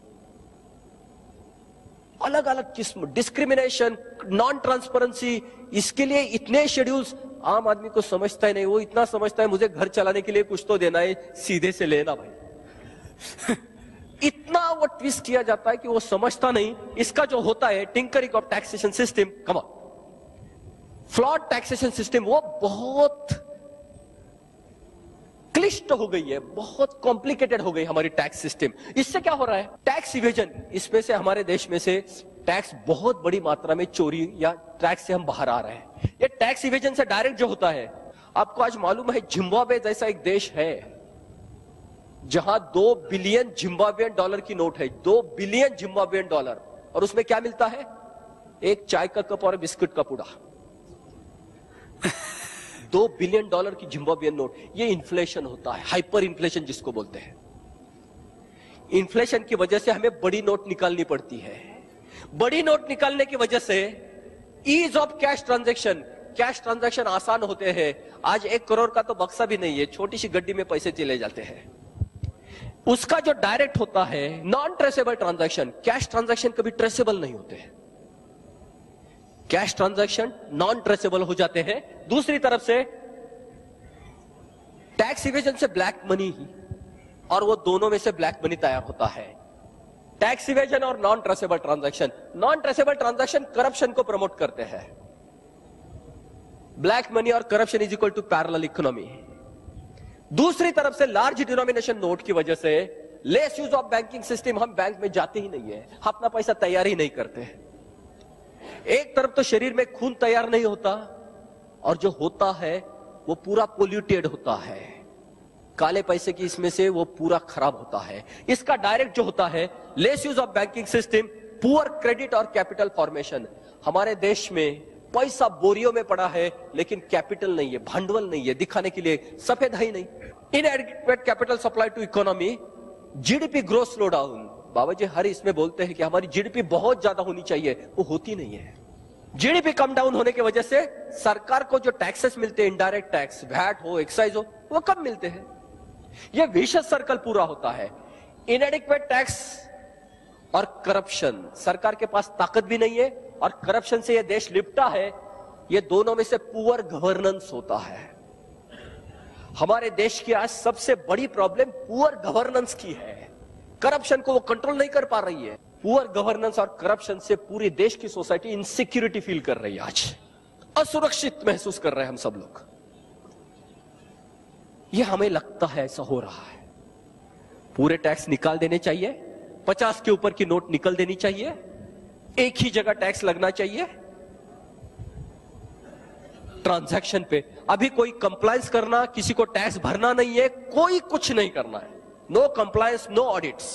अलग अलग किस्म, डिस्क्रिमिनेशन, नॉन ट्रांसपेरेंसी, इसके लिए इतने शेड्यूल्स आम आदमी को समझता ही नहीं। वो इतना समझता है मुझे घर चलाने के लिए कुछ तो देना है, सीधे से लेना भाई। इतना वो ट्विस्ट किया जाता है कि वो समझता नहीं इसका जो होता है टिंकरिंग ऑफ टैक्सेशन सिस्टम, कम फ्लॉड टैक्सेशन सिस्टम, वो बहुत क्लिष्ट हो गई है, बहुत कॉम्प्लिकेटेड हो गई हमारी टैक्स सिस्टम। इससे क्या हो रहा है? टैक्स इवेजन, इसमें से हमारे देश में से टैक्स बहुत बड़ी मात्रा में चोरी या टैक्स से हम बाहर आ रहे हैं। ये टैक्स इवेजन से डायरेक्ट जो होता है, आपको आज मालूम है जिम्बाब्वे जैसा एक देश है जहां दो बिलियन जिम्बाब्वेन डॉलर की नोट है, दो बिलियन जिम्बाब्वेन डॉलर, और उसमें क्या मिलता है? एक चाय का कप और बिस्कुट का पुड़ा। दो बिलियन डॉलर की जिम्बाब्वियन नोट, ये इन्फ्लेशन होता है, हाइपर इन्फ्लेशन जिसको बोलते हैं। इन्फ्लेशन की वजह से हमें बड़ी नोट निकालनी पड़ती है। बड़ी नोट निकालने की वजह से ease of cash transaction, cash transaction आसान होते हैं। आज एक करोड़ का तो बक्सा भी नहीं है, छोटी सी गड्डी में पैसे चले जाते हैं। उसका जो डायरेक्ट होता है non traceable transaction, cash transaction कभी ट्रेसेबल नहीं होते हैं। कैश ट्रांजैक्शन नॉन ट्रेसेबल हो जाते हैं। दूसरी तरफ से टैक्स इवेजन से ब्लैक मनी, और वो दोनों में से ब्लैक मनी तैयार होता है। टैक्स इवेजन और non traceable transaction, non traceable transaction corruption को प्रमोट करते हैं। ब्लैक मनी और corruption is equal to parallel economy. दूसरी तरफ से लार्ज डिनोमिनेशन नोट की वजह से less use of banking system, हम बैंक में जाते ही नहीं है, अपना पैसा तैयार ही नहीं करते। एक तरफ तो शरीर में खून तैयार नहीं होता, और जो होता है वो पूरा पोल्यूटेड होता है, काले पैसे की इसमें से वो पूरा खराब होता है। इसका डायरेक्ट जो होता है less use of banking system, poor credit और कैपिटल फॉर्मेशन। हमारे देश में पैसा बोरियों में पड़ा है, लेकिन कैपिटल नहीं है, भांडवल नहीं है, दिखाने के लिए सफेद है ही नहीं। Inadequate capital supply to economy, GDP growth slow down. बाबा जी हर इसमें बोलते हैं कि हमारी जीडीपी बहुत ज्यादा होनी चाहिए, वो होती नहीं है। जीडीपी कम डाउन होने की वजह से सरकार को जो टैक्सेस मिलते हैं, इनडायरेक्ट टैक्स, वैट हो, एक्साइज हो, वो कम मिलते हैं। यह विशेष सर्कल पूरा होता है। इनएडिक्वेट टैक्स और करप्शन, सरकार के पास ताकत भी नहीं है और करप्शन से यह देश लिपटा है। ये दोनों में से पुअर गवर्नेंस होता है। हमारे देश की आज सबसे बड़ी प्रॉब्लम पुअर गवर्नेंस की है। करप्शन को वो कंट्रोल नहीं कर पा रही है। पुअर गवर्नेंस और करप्शन से पूरी देश की सोसाइटी इनसिक्योरिटी फील कर रही है, आज असुरक्षित महसूस कर रहे हैं हम सब लोग। ये हमें लगता है ऐसा हो रहा है। पूरे टैक्स निकाल देने चाहिए, पचास के ऊपर की नोट निकल देनी चाहिए, एक ही जगह टैक्स लगना चाहिए ट्रांजैक्शन पे। अभी कोई कंप्लायंस करना, किसी को टैक्स भरना नहीं है, कोई कुछ नहीं करना है। No compliance, no audits.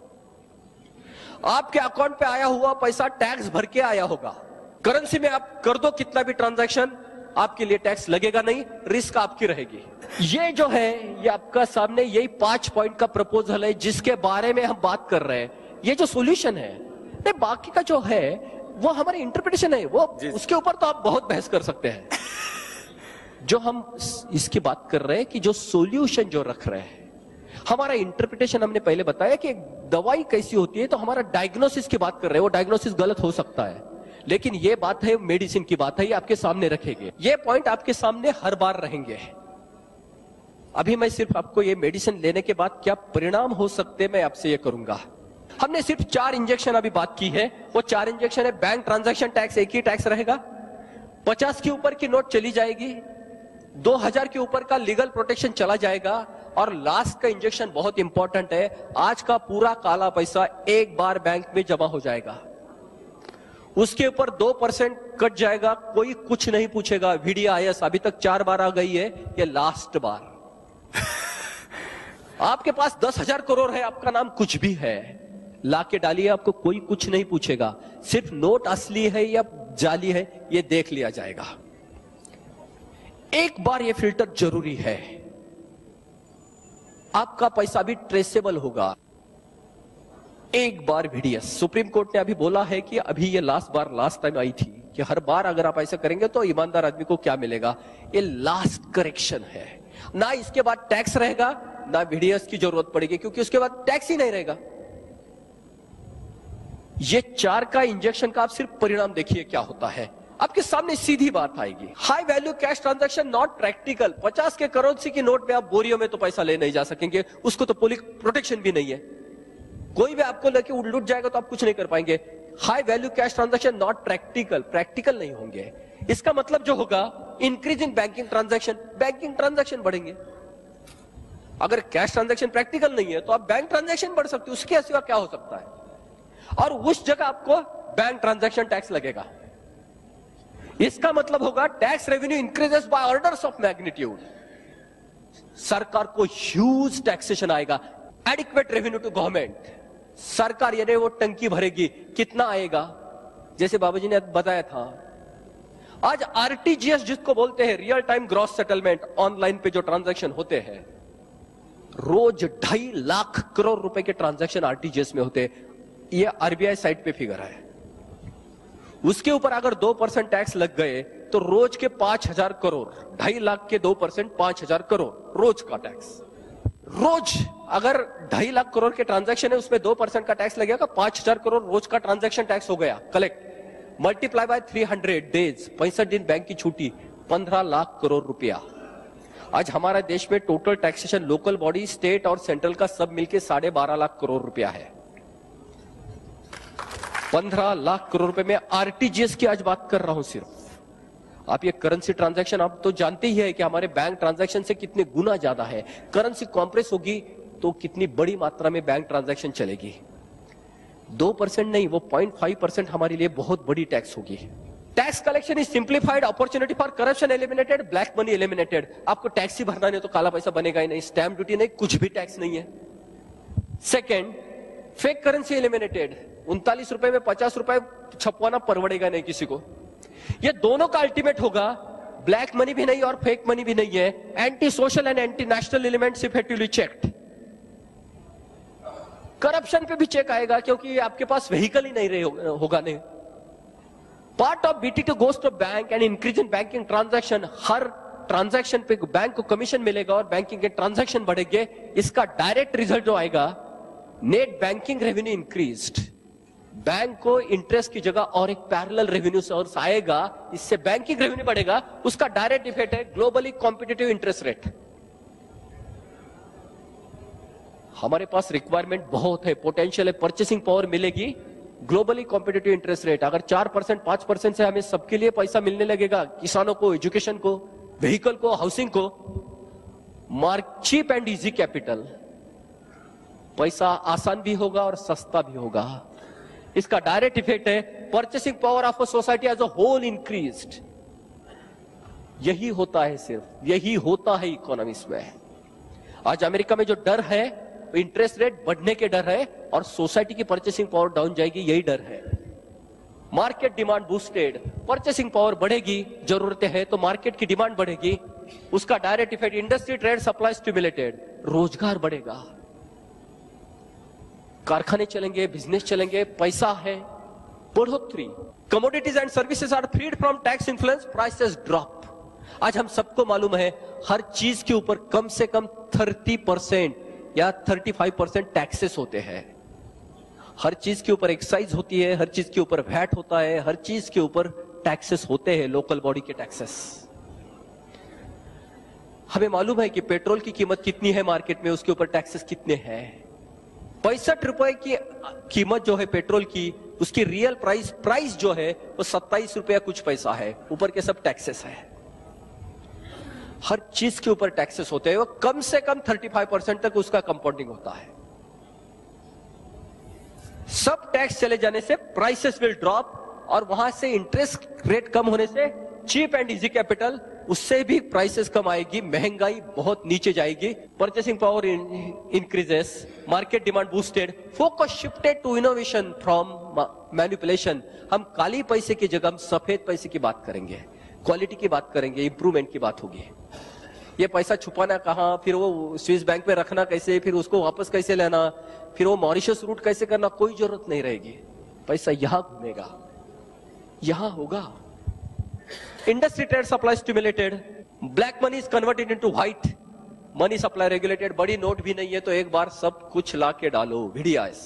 आपके अकाउंट पे आया हुआ पैसा टैक्स भर के आया होगा। करेंसी में आप कर दो कितना भी ट्रांजैक्शन, आपके लिए टैक्स लगेगा नहीं, रिस्क आपकी रहेगी। ये जो है, ये आपका सामने यही पांच पॉइंट का प्रपोजल है जिसके बारे में हम बात कर रहे हैं। ये जो सॉल्यूशन है, नहीं बाकी का जो है वो हमारी इंटरप्रिटेशन है, वो उसके ऊपर तो आप बहुत बहस कर सकते हैं। जो हम इसकी बात कर रहे हैं कि जो सॉल्यूशन जो रख रहे हैं, हमारा इंटरप्रिटेशन हमने पहले बताया कि एक दवाई कैसी होती है, तो हमारा डायग्नोसिस की बात कर रहे हैं। वो डायग्नोसिस गलत हो सकता है, लेकिन ये बात है मेडिसिन की बात है, ये आपके सामने रखेंगे। ये पॉइंट आपके सामने हर बार रहेंगे। अभी मैं सिर्फ आपको ये मेडिसिन लेने के बाद क्या परिणाम हो सकते मैं आपसे ये करूंगा। हमने सिर्फ चार इंजेक्शन अभी बात की है, वो चार इंजेक्शन है। बैंक ट्रांजैक्शन टैक्स एक ही टैक्स रहेगा, पचास के ऊपर की नोट चली जाएगी, दो हजार के ऊपर का लीगल प्रोटेक्शन चला जाएगा, और लास्ट का इंजेक्शन बहुत इंपॉर्टेंट है। आज का पूरा काला पैसा एक बार बैंक में जमा हो जाएगा, उसके ऊपर दो परसेंट कट जाएगा, कोई कुछ नहीं पूछेगा। वीडीआईएस अभी तक चार बार आ गई है, ये लास्ट बार। आपके पास दस हजार करोड़ है, आपका नाम कुछ भी है, लाके डालिए, आपको कोई कुछ नहीं पूछेगा। सिर्फ नोट असली है या जाली है ये देख लिया जाएगा। एक बार ये फिल्टर जरूरी है। आपका पैसा भी ट्रेसेबल होगा। एक बार वीडीएस, सुप्रीम कोर्ट ने अभी बोला है कि अभी ये लास्ट बार लास्ट टाइम आई थी कि हर बार अगर आप ऐसा करेंगे तो ईमानदार आदमी को क्या मिलेगा। ये लास्ट करेक्शन है। ना इसके बाद टैक्स रहेगा, ना वीडीएस की जरूरत पड़ेगी, क्योंकि उसके बाद टैक्स ही नहीं रहेगा। ये चार का इंजेक्शन का आप सिर्फ परिणाम देखिए क्या होता है। आपके सामने सीधी बात आएगी। High value cash transaction not practical. पचास के करेंसी की नोट में आप बोरियों में तो पैसा ले नहीं जा सकेंगे, उसको तो पुलिस प्रोटेक्शन भी नहीं है। कोई भी आपको लेके लूट जाएगा तो आप कुछ नहीं कर पाएंगे। High value cash transaction not practical, practical नहीं होंगे। इसका मतलब जो होगा increase in banking transaction, banking transaction बढ़ेंगे। अगर कैश ट्रांजैक्शन प्रैक्टिकल नहीं है तो आप बैंक ट्रांजैक्शन बढ़ सकते हो, उसके सिवा क्या हो सकता है। और उस जगह आपको बैंक ट्रांजैक्शन टैक्स लगेगा। इसका मतलब होगा tax revenue increases by orders of magnitude. सरकार को ह्यूज टैक्सेशन आएगा। एडिक्वेट रेवेन्यू टू गवर्नमेंट, सरकार ये वो टंकी भरेगी। कितना आएगा, जैसे बाबूजी ने बताया था, आज आरटीजीएस जिसको बोलते हैं, real time gross settlement, online पे जो ट्रांजैक्शन होते हैं, रोज ढाई लाख करोड़ रुपए के ट्रांजैक्शन आरटीजीएस में होते हैं। ये आरबीआई साइट पे फिगर है। उसके ऊपर अगर दो परसेंट टैक्स लग गए तो रोज के पांच हजार करोड़, ढाई लाख के दो परसेंट पांच हजार करोड़ रोज का टैक्स। रोज अगर ढाई लाख करोड़ के ट्रांजैक्शन है, उसमें दो परसेंट का टैक्स लगेगा, पांच हजार करोड़ रोज का ट्रांजैक्शन टैक्स हो गया collect. Multiply by three hundred days, पैंसठ दिन बैंक की छुट्टी, पंद्रह लाख करोड़ रुपया। आज हमारे देश में total taxation local body, state और सेंट्रल का सब मिलके साढ़े बारह लाख करोड़ रुपया है। पंद्रह लाख करोड़ रुपए में आरटीजीएस की आज बात कर रहा हूं सिर्फ। आप ये करेंसी ट्रांजैक्शन आप तो जानते ही है कि हमारे बैंक ट्रांजैक्शन से कितने गुना ज्यादा है। करेंसी कॉम्प्रेस होगी तो कितनी बड़ी मात्रा में बैंक ट्रांजैक्शन चलेगी। दो परसेंट नहीं, वो पॉइंट फाइव परसेंट हमारे लिए बहुत बड़ी टैक्स होगी। Tax collection is simplified, opportunity for corruption eliminated, black money eliminated. आपको टैक्स ही भरना नहीं तो काला पैसा बनेगा ही नहीं, स्टैंप ड्यूटी नहीं, कुछ भी टैक्स नहीं है। सेकेंड, फेक करेंसी एलिमिनेटेड, उनतालीस रुपए में पचास रुपए छपवाना परवड़ेगा नहीं किसी को। ये दोनों का अल्टीमेट होगा, ब्लैक मनी भी नहीं और फेक मनी भी नहीं है। Anti social and anti national elements effectively checked. Corruption पे भी चेक आएगा क्योंकि आपके पास व्हीकल ही नहीं रहे होगा नहीं। Part of BTT goes to bank and increase in banking transaction. हर ट्रांजैक्शन पे बैंक को कमीशन मिलेगा और बैंकिंग के ट्रांजैक्शन बढ़ेंगे। इसका डायरेक्ट रिजल्ट जो आएगा, net banking revenue increased. Bank को इंटरेस्ट की जगह और एक पैरेलल रेवेन्यू सोर्स आएगा, इससे बैंकिंग रेवेन्यू बढ़ेगा। उसका डायरेक्ट इफेक्ट है ग्लोबली कॉम्पिटिटिव इंटरेस्ट रेट। हमारे पास रिक्वायरमेंट बहुत है, पोटेंशियल है, परचेसिंग पावर मिलेगी। ग्लोबली कॉम्पिटिटिव इंटरेस्ट रेट अगर चार परसेंट पांच परसेंट से हमें सबके लिए पैसा मिलने लगेगा, किसानों को, एजुकेशन को, व्हीकल को, हाउसिंग को, mark cheap and easy capital, पैसा आसान भी होगा और सस्ता भी होगा। इसका डायरेक्ट इफेक्ट है purchasing power of a society as a whole increased. यही होता है, सिर्फ यही होता है इकोनॉमिक्स में। आज अमेरिका में जो डर है, इंटरेस्ट रेट बढ़ने के डर है और सोसाइटी की परचेसिंग पावर डाउन जाएगी, यही डर है। Market demand boosted, purchasing power बढ़ेगी, जरूरतें हैं तो मार्केट की डिमांड बढ़ेगी। उसका direct effect industry trade supply stimulated, रोजगार बढ़ेगा, कारखाने चलेंगे, बिजनेस चलेंगे, पैसा है, बढ़ोतरी। Commodities and services are freed from tax influence, prices drop. आज हम सबको मालूम है हर चीज के ऊपर कम से कम तीस परसेंट या पैंतीस परसेंट टैक्सेस होते हैं। हर चीज के ऊपर एक्साइज होती है, हर चीज के ऊपर वैट होता है, हर चीज के ऊपर टैक्सेस होते हैं, लोकल बॉडी के टैक्सेस। हमें मालूम है कि पेट्रोल की कीमत कितनी है मार्केट में, उसके ऊपर टैक्सेस कितने हैं। पैंसठ रुपए की कीमत जो है पेट्रोल की, उसकी रियल प्राइस प्राइस जो है वो सत्ताईस रुपया कुछ पैसा है, ऊपर के सब टैक्सेस है। हर चीज के ऊपर टैक्सेस होते हैं, वो कम से कम पैंतीस परसेंट तक उसका कंपाउंडिंग होता है। सब टैक्स चले जाने से प्राइसेस विल ड्रॉप और वहां से इंटरेस्ट रेट कम होने से चीप एंड इजी कैपिटल, उससे भी प्राइसेस कम आएगी, महंगाई बहुत नीचे जाएगी, purchasing power increases, market demand boosted, focus shifted to innovation from manipulation. हम काली पैसे की जगह हम सफेद पैसे की बात करेंगे, क्वालिटी की बात करेंगे, इंप्रूवमेंट की बात होगी। ये पैसा छुपाना कहां, फिर वो स्विस बैंक में रखना कैसे, फिर उसको वापस कैसे लेना, फिर वो मॉरिशस रूट कैसे करना, कोई जरूरत नहीं रहेगी। पैसा यहां घूमेगा, यहां होगा। Industry trade supply stimulated, black money is converted into white money, supply regulated. बड़ी नोट भी नहीं है तो एक बार सब कुछ ला के डालो, वीडियास।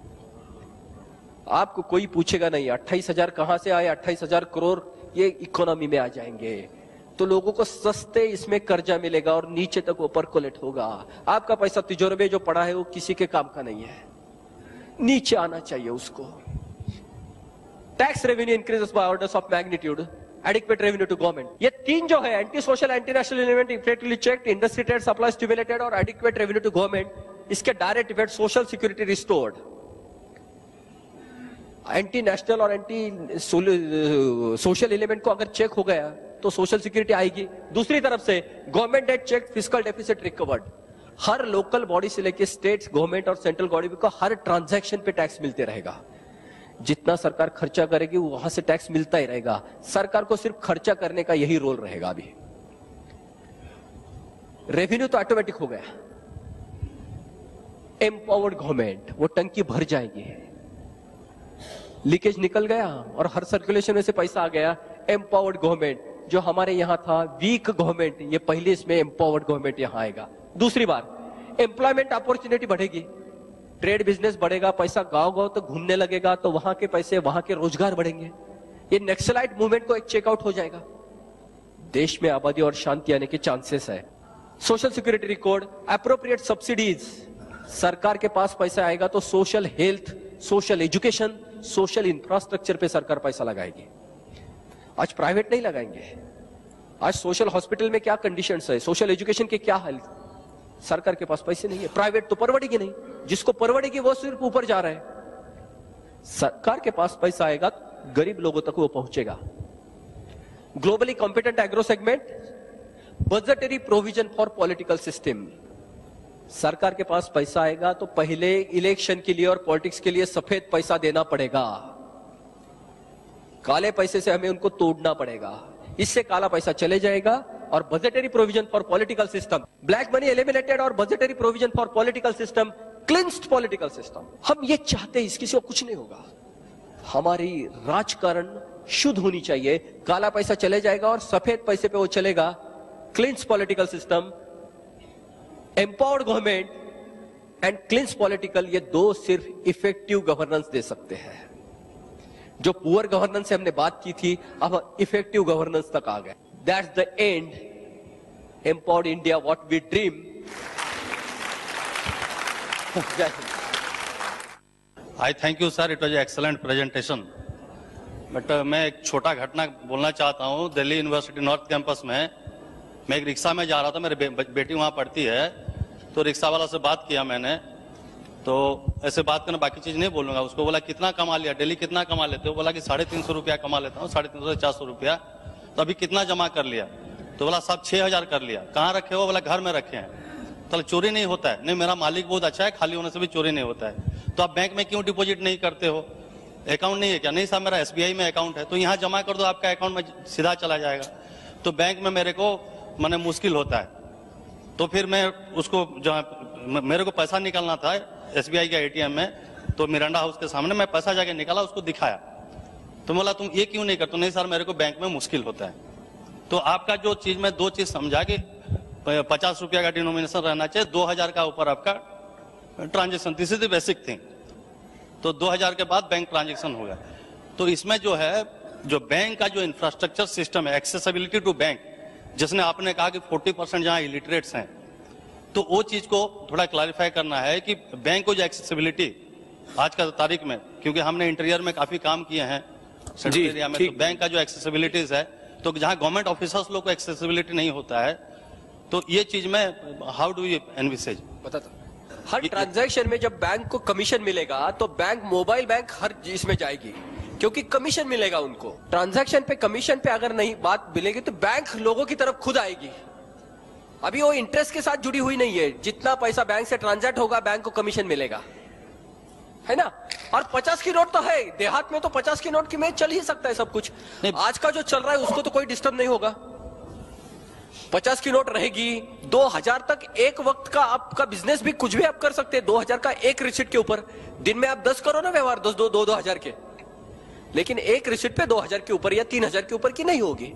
आपको कोई पूछेगा नहीं अट्ठाईस हजार कहां से आए, अट्ठाईस हजार करोड़ ये इकोनॉमी में आ जाएंगे तो लोगों को सस्ते इसमें कर्जा मिलेगा और नीचे तक वो परकोलेट होगा। आपका पैसा तिजोरी में जो पड़ा है वो किसी के काम का नहीं है, नीचे आना चाहिए उसको। Tax revenue increases by orders of magnitude, adequate revenue to government. ये तीन जो है, anti social, anti national element effectively checked, industry trade supply stimulated और एडिक्वेट रेवेन्यू टू गवर्नमेंट, इसके direct effect social security restored. Anti national और anti social element को अगर check हो गया तो सोशल सिक्योरिटी आएगी। दूसरी तरफ से government debt check, fiscal deficit recovered. हर लोकल बॉडी से लेकर स्टेट्स, गवर्नमेंट और सेंट्रल बॉडी को हर ट्रांजैक्शन पे टैक्स मिलते रहेगा। जितना सरकार खर्चा करेगी वहां से टैक्स मिलता ही रहेगा। सरकार को सिर्फ खर्चा करने का यही रोल रहेगा। अभी रेवेन्यू तो ऑटोमेटिक हो गया। एम्पावर्ड गवर्नमेंट, वो टंकी भर जाएगी, लीकेज निकल गया और हर सर्कुलेशन में से पैसा आ गया। एम्पावर्ड गवर्नमेंट, जो हमारे यहां था वीक गवर्नमेंट, ये पहले इसमें एम्पावर्ड गवर्नमेंट यहां आएगा। दूसरी बार एम्प्लॉयमेंट अपॉर्चुनिटी बढ़ेगी, ट्रेड बिजनेस बढ़ेगा, पैसा गांव गांव तो घूमने लगेगा, तो वहां के पैसे, वहां के रोजगार बढ़ेंगे। ये नक्सलाइट मूवमेंट को एक चेकआउट हो जाएगा। देश में आबादी और शांति आने के चांसेस है। Social security record, appropriate subsidies, सरकार के पास पैसा आएगा तो social health, social education, social infrastructure पे सरकार पैसा लगाएगी। आज प्राइवेट नहीं लगाएंगे। आज सोशल हॉस्पिटल में क्या कंडीशंस है, सोशल एजुकेशन के क्या हाल, सरकार के पास पैसे नहीं है। प्राइवेट तो परवड़ेगी नहीं, जिसको परवड़ेगी वो सिर्फ ऊपर जा रहा है। सरकार के पास पैसा आएगा, गरीब लोगों तक वो पहुंचेगा। Globally competent agro segment, budgetary provision for political system, सरकार के पास पैसा आएगा तो पहले इलेक्शन के लिए और पॉलिटिक्स के लिए सफेद पैसा देना पड़ेगा, काले पैसे से हमें उनको तोड़ना पड़ेगा। इससे काला पैसा चले जाएगा और budgetary provision for political system, black money eliminated और budgetary provision for political system, cleansed political system. हम ये चाहते हैं, इसकी से कुछ नहीं होगा। हमारी राजकारण शुद्ध होनी चाहिए, काला पैसा चले जाएगा और सफेद पैसे पे वो चलेगा। Cleansed political system, empowered government and cleansed political, ये दो सिर्फ इफेक्टिव गवर्नेंस दे सकते हैं। जो पुअर गवर्नेंस से हमने बात की थी, अब इफेक्टिव गवर्नेंस तक आ गए। That's the end, empowered India what we dream. I thank you sir, it was excellent presentation. But मैं एक छोटा घटना बोलना चाहता हूँ। दिल्ली यूनिवर्सिटी नॉर्थ कैंपस में मैं एक रिक्शा में जा रहा था, मेरी बे, बेटी वहाँ पढ़ती है, तो रिक्शा वाला से बात किया मैंने। तो ऐसे बात करना, बाकी चीज नहीं बोलूंगा। उसको बोला कितना कमा लिया, डेली कितना कमा लेते हो? बोला कि साढ़े तीन सौ रुपया कमा लेता हूँ, साढ़े तीन सौ से चार सौ रुपया। तो अभी कितना जमा कर लिया? तो बोला साहब छह हजार कर लिया। कहाँ रखे हो? बोला घर में रखे हैं। तो चोरी नहीं होता है? नहीं, मेरा मालिक बहुत अच्छा है, खाली होने से भी चोरी नहीं होता है। तो आप बैंक में क्यों डिपॉजिट नहीं करते हो? अकाउंट नहीं है क्या? नहीं साहब, मेरा एसबीआई में अकाउंट है। तो यहाँ जमा कर दो, आपका अकाउंट में सीधा चला जाएगा। तो बैंक में मेरे को मैंने मुश्किल होता है। तो फिर मैं उसको, जहाँ मेरे को पैसा निकालना था एसबीआई के एटीएम में, तो मिरांडा हाउस के सामने मैं पैसा जाके निकाला, उसको दिखाया। तो बोला तुम ये क्यों नहीं करते? नहीं सर, मेरे को बैंक में मुश्किल होता है। तो आपका जो चीज में दो चीज समझा कि पचास रुपया का डिनोमिनेशन रहना चाहिए, दो हजार का ऊपर आपका transaction, this is the basic thing. तो दो हजार के बाद बैंक ट्रांजेक्शन होगा। तो इसमें जो है, जो बैंक का जो इंफ्रास्ट्रक्चर सिस्टम है, एक्सेसिबिलिटी टू बैंक, जिसने आपने कहा कि चालीस परसेंट जहां इलिटरेट्स हैं, तो वो चीज को थोड़ा क्लैरिफाई करना है कि बैंक को जो एक्सेसिबिलिटी आज का तारीख में, क्योंकि हमने इंटीरियर में काफी काम किए हैं सेंट्रल एरिया में, तो बैंक का जो एक्सेसिबिलिटीज है, तो जहां गवर्नमेंट ऑफिसर्स लोग को एक्सेसिबिलिटी नहीं होता है, तो ये चीज में हाउ डू यू एनविसेज? बताता हर ट्रांजैक्शन में जब बैंक को कमीशन मिलेगा तो बैंक, मोबाइल बैंक हर इसमें जाएगी, क्योंकि कमीशन मिलेगा उनको। ट्रांजैक्शन पे कमीशन पे अगर नहीं बात मिलेगी तो बैंक लोगों की तरफ खुद आएगी। अभी वो इंटरेस्ट के साथ जुड़ी हुई नहीं है। जितना पैसा बैंक से ट्रांजैक्ट होगा, बैंक को कमीशन मिलेगा, है ना। और पचास की नोट तो है, देहात में तो पचास की नोट की में चल ही सकता है सब कुछ। आज का जो चल रहा है उसको तो कोई डिस्टर्ब नहीं होगा। पचास की नोट रहेगी, दो हजार तक एक वक्त का आपका बिजनेस भी कुछ भी आप कर सकते हैं। दो हजार का एक रिसिप्ट के ऊपर दिन में आप दस करो ना व्यवहार, दस दो दो दो हजार के, लेकिन एक रिसिप्ट पे दो हजार के ऊपर या तीन हजार के ऊपर की नहीं होगी।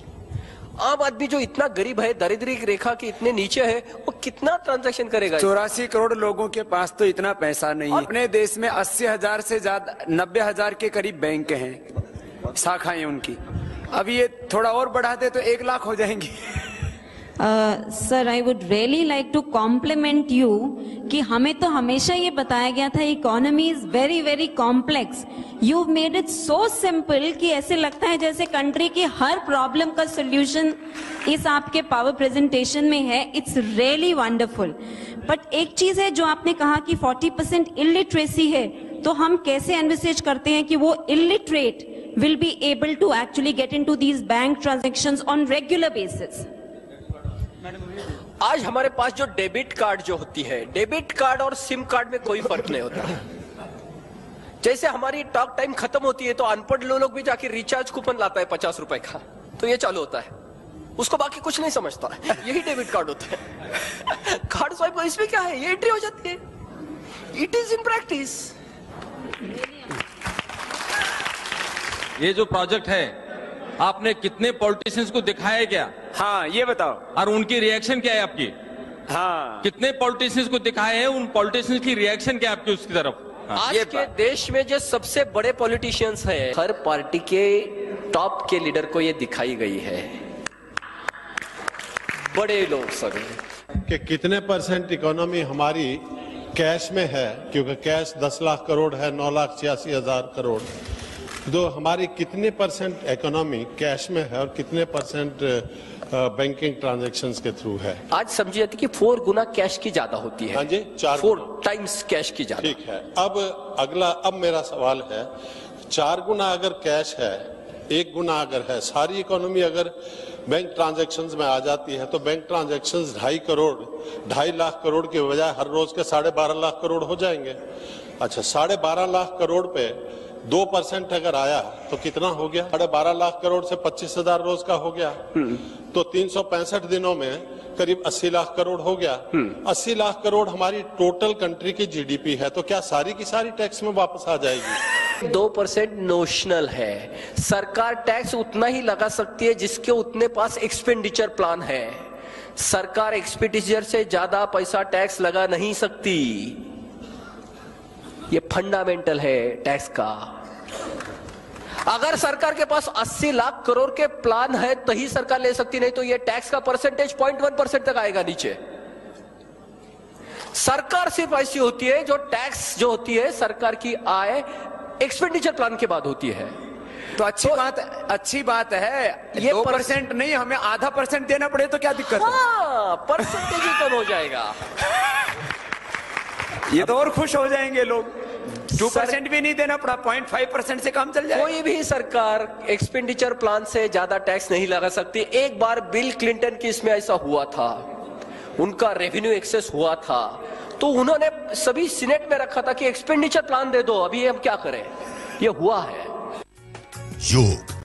आम आदमी जो इतना गरीब है, दरिद्री रेखा के इतने नीचे है, वो कितना ट्रांजैक्शन करेगा? चौरासी करोड़ लोगों के पास तो इतना पैसा नहीं है। अपने देश में अस्सी हजार से ज्यादा, नब्बे हजार के करीब बैंक हैं, शाखाएं उनकी। अब ये थोड़ा और बढ़ा दे तो एक लाख हो जाएंगी। Uh, sir, I would really like to compliment you कि हमें तो हमेशा ये बताया गया था economy is very very complex. You made it so simple कि ऐसे लगता है जैसे कंट्री की हर प्रॉब्लम का सोल्यूशन इस आपके पावर प्रेजेंटेशन में है। It's really wonderful. बट एक चीज है जो आपने कहा कि चालीस परसेंट इलिटरेसी है, तो हम कैसे एनविसेज करते हैं कि वो illiterate will be able to actually get into these bank transactions on regular basis? आज हमारे पास जो डेबिट कार्ड जो होती है, डेबिट कार्ड और सिम कार्ड में कोई फर्क नहीं होता। जैसे हमारी टॉक टाइम खत्म होती है तो अनपढ़ लोग भी जाके रिचार्ज कूपन लाता है पचास रुपए का, तो ये चालू होता है, उसको बाकी कुछ नहीं समझता, यही डेबिट कार्ड होता है। कार्ड स्वाइप, इसमें क्या है, ये एंट्री हो जाती है। It is in practice. ये जो प्रोजेक्ट है आपने कितने पॉलिटिशियंस को दिखाया क्या? हाँ ये बताओ। और उनकी रिएक्शन क्या है आपकी? हाँ कितने पॉलिटिशियंस को दिखाए हैं, उन पॉलिटिशियंस की रिएक्शन क्या है आपकी उसकी तरफ? हाँ। आज के देश में जो सबसे बड़े पॉलिटिशियंस हैं, हर पार्टी के टॉप के लीडर को ये दिखाई गई है, बड़े लोग सभी, कि कितने परसेंट इकोनॉमी हमारी कैश में है, क्योंकि कैश दस लाख करोड़ है, नौ लाख छियासी हजार करोड़, तो हमारी कितने परसेंट इकोनॉमी कैश में है और कितने परसेंट बैंकिंग ट्रांजैक्शंस के थ्रू है? आज समझिए जाती कि फोर गुना कैश की ज्यादा होती है। हाँ जी, चार फोर टाइम्स कैश की ज्यादा। ठीक है। अब अगला, अब मेरा सवाल है, चार गुना अगर कैश है, एक गुना अगर है, सारी इकोनॉमी अगर बैंक ट्रांजैक्शंस में आ जाती है, तो बैंक ट्रांजैक्शंस ढाई करोड़ ढाई लाख करोड़ के बजाय हर रोज के साढ़े बारह लाख करोड़ हो जाएंगे। अच्छा, साढ़े बारह लाख करोड़ पे दो परसेंट अगर आया तो कितना हो गया? साढ़े बारह लाख करोड़ से पच्चीस हजार रोज का हो गया, तो तीन सौ पैंसठ दिनों में करीब अस्सी लाख करोड़ हो गया। अस्सी लाख करोड़ हमारी टोटल कंट्री की जीडीपी है, तो क्या सारी की सारी टैक्स में वापस आ जाएगी? दो परसेंट नोशनल है, सरकार टैक्स उतना ही लगा सकती है जिसके उतने पास एक्सपेंडिचर प्लान है। सरकार एक्सपेंडिचर से ज्यादा पैसा टैक्स लगा नहीं सकती, ये फंडामेंटल है टैक्स का। अगर सरकार के पास अस्सी लाख करोड़ के प्लान है तो ही सरकार ले सकती, नहीं तो ये टैक्स का परसेंटेज पॉइंट वन परसेंट तक आएगा नीचे। सरकार सिर्फ ऐसी होती है जो टैक्स जो होती है सरकार की आय एक्सपेंडिचर प्लान के बाद होती है। तो अच्छी तो, बात अच्छी बात है, ये दो परसेंट नहीं, हमें आधा परसेंट देना पड़े तो क्या दिक्कत है? हाँ, परसेंटेज ही कम हो जाएगा, ये तो और खुश हो जाएंगे लोग। टू परसेंट भी नहीं देना पड़ा, पॉइंट फाइव परसेंट से कम चल जाए। कोई भी सरकार एक्सपेंडिचर प्लान से ज्यादा टैक्स नहीं लगा सकती। एक बार बिल क्लिंटन की इसमें ऐसा हुआ था, उनका रेवेन्यू एक्सेस हुआ था, तो उन्होंने सभी सीनेट में रखा था कि एक्सपेंडिचर प्लान दे दो, अभी हम क्या करें, ये हुआ है। योग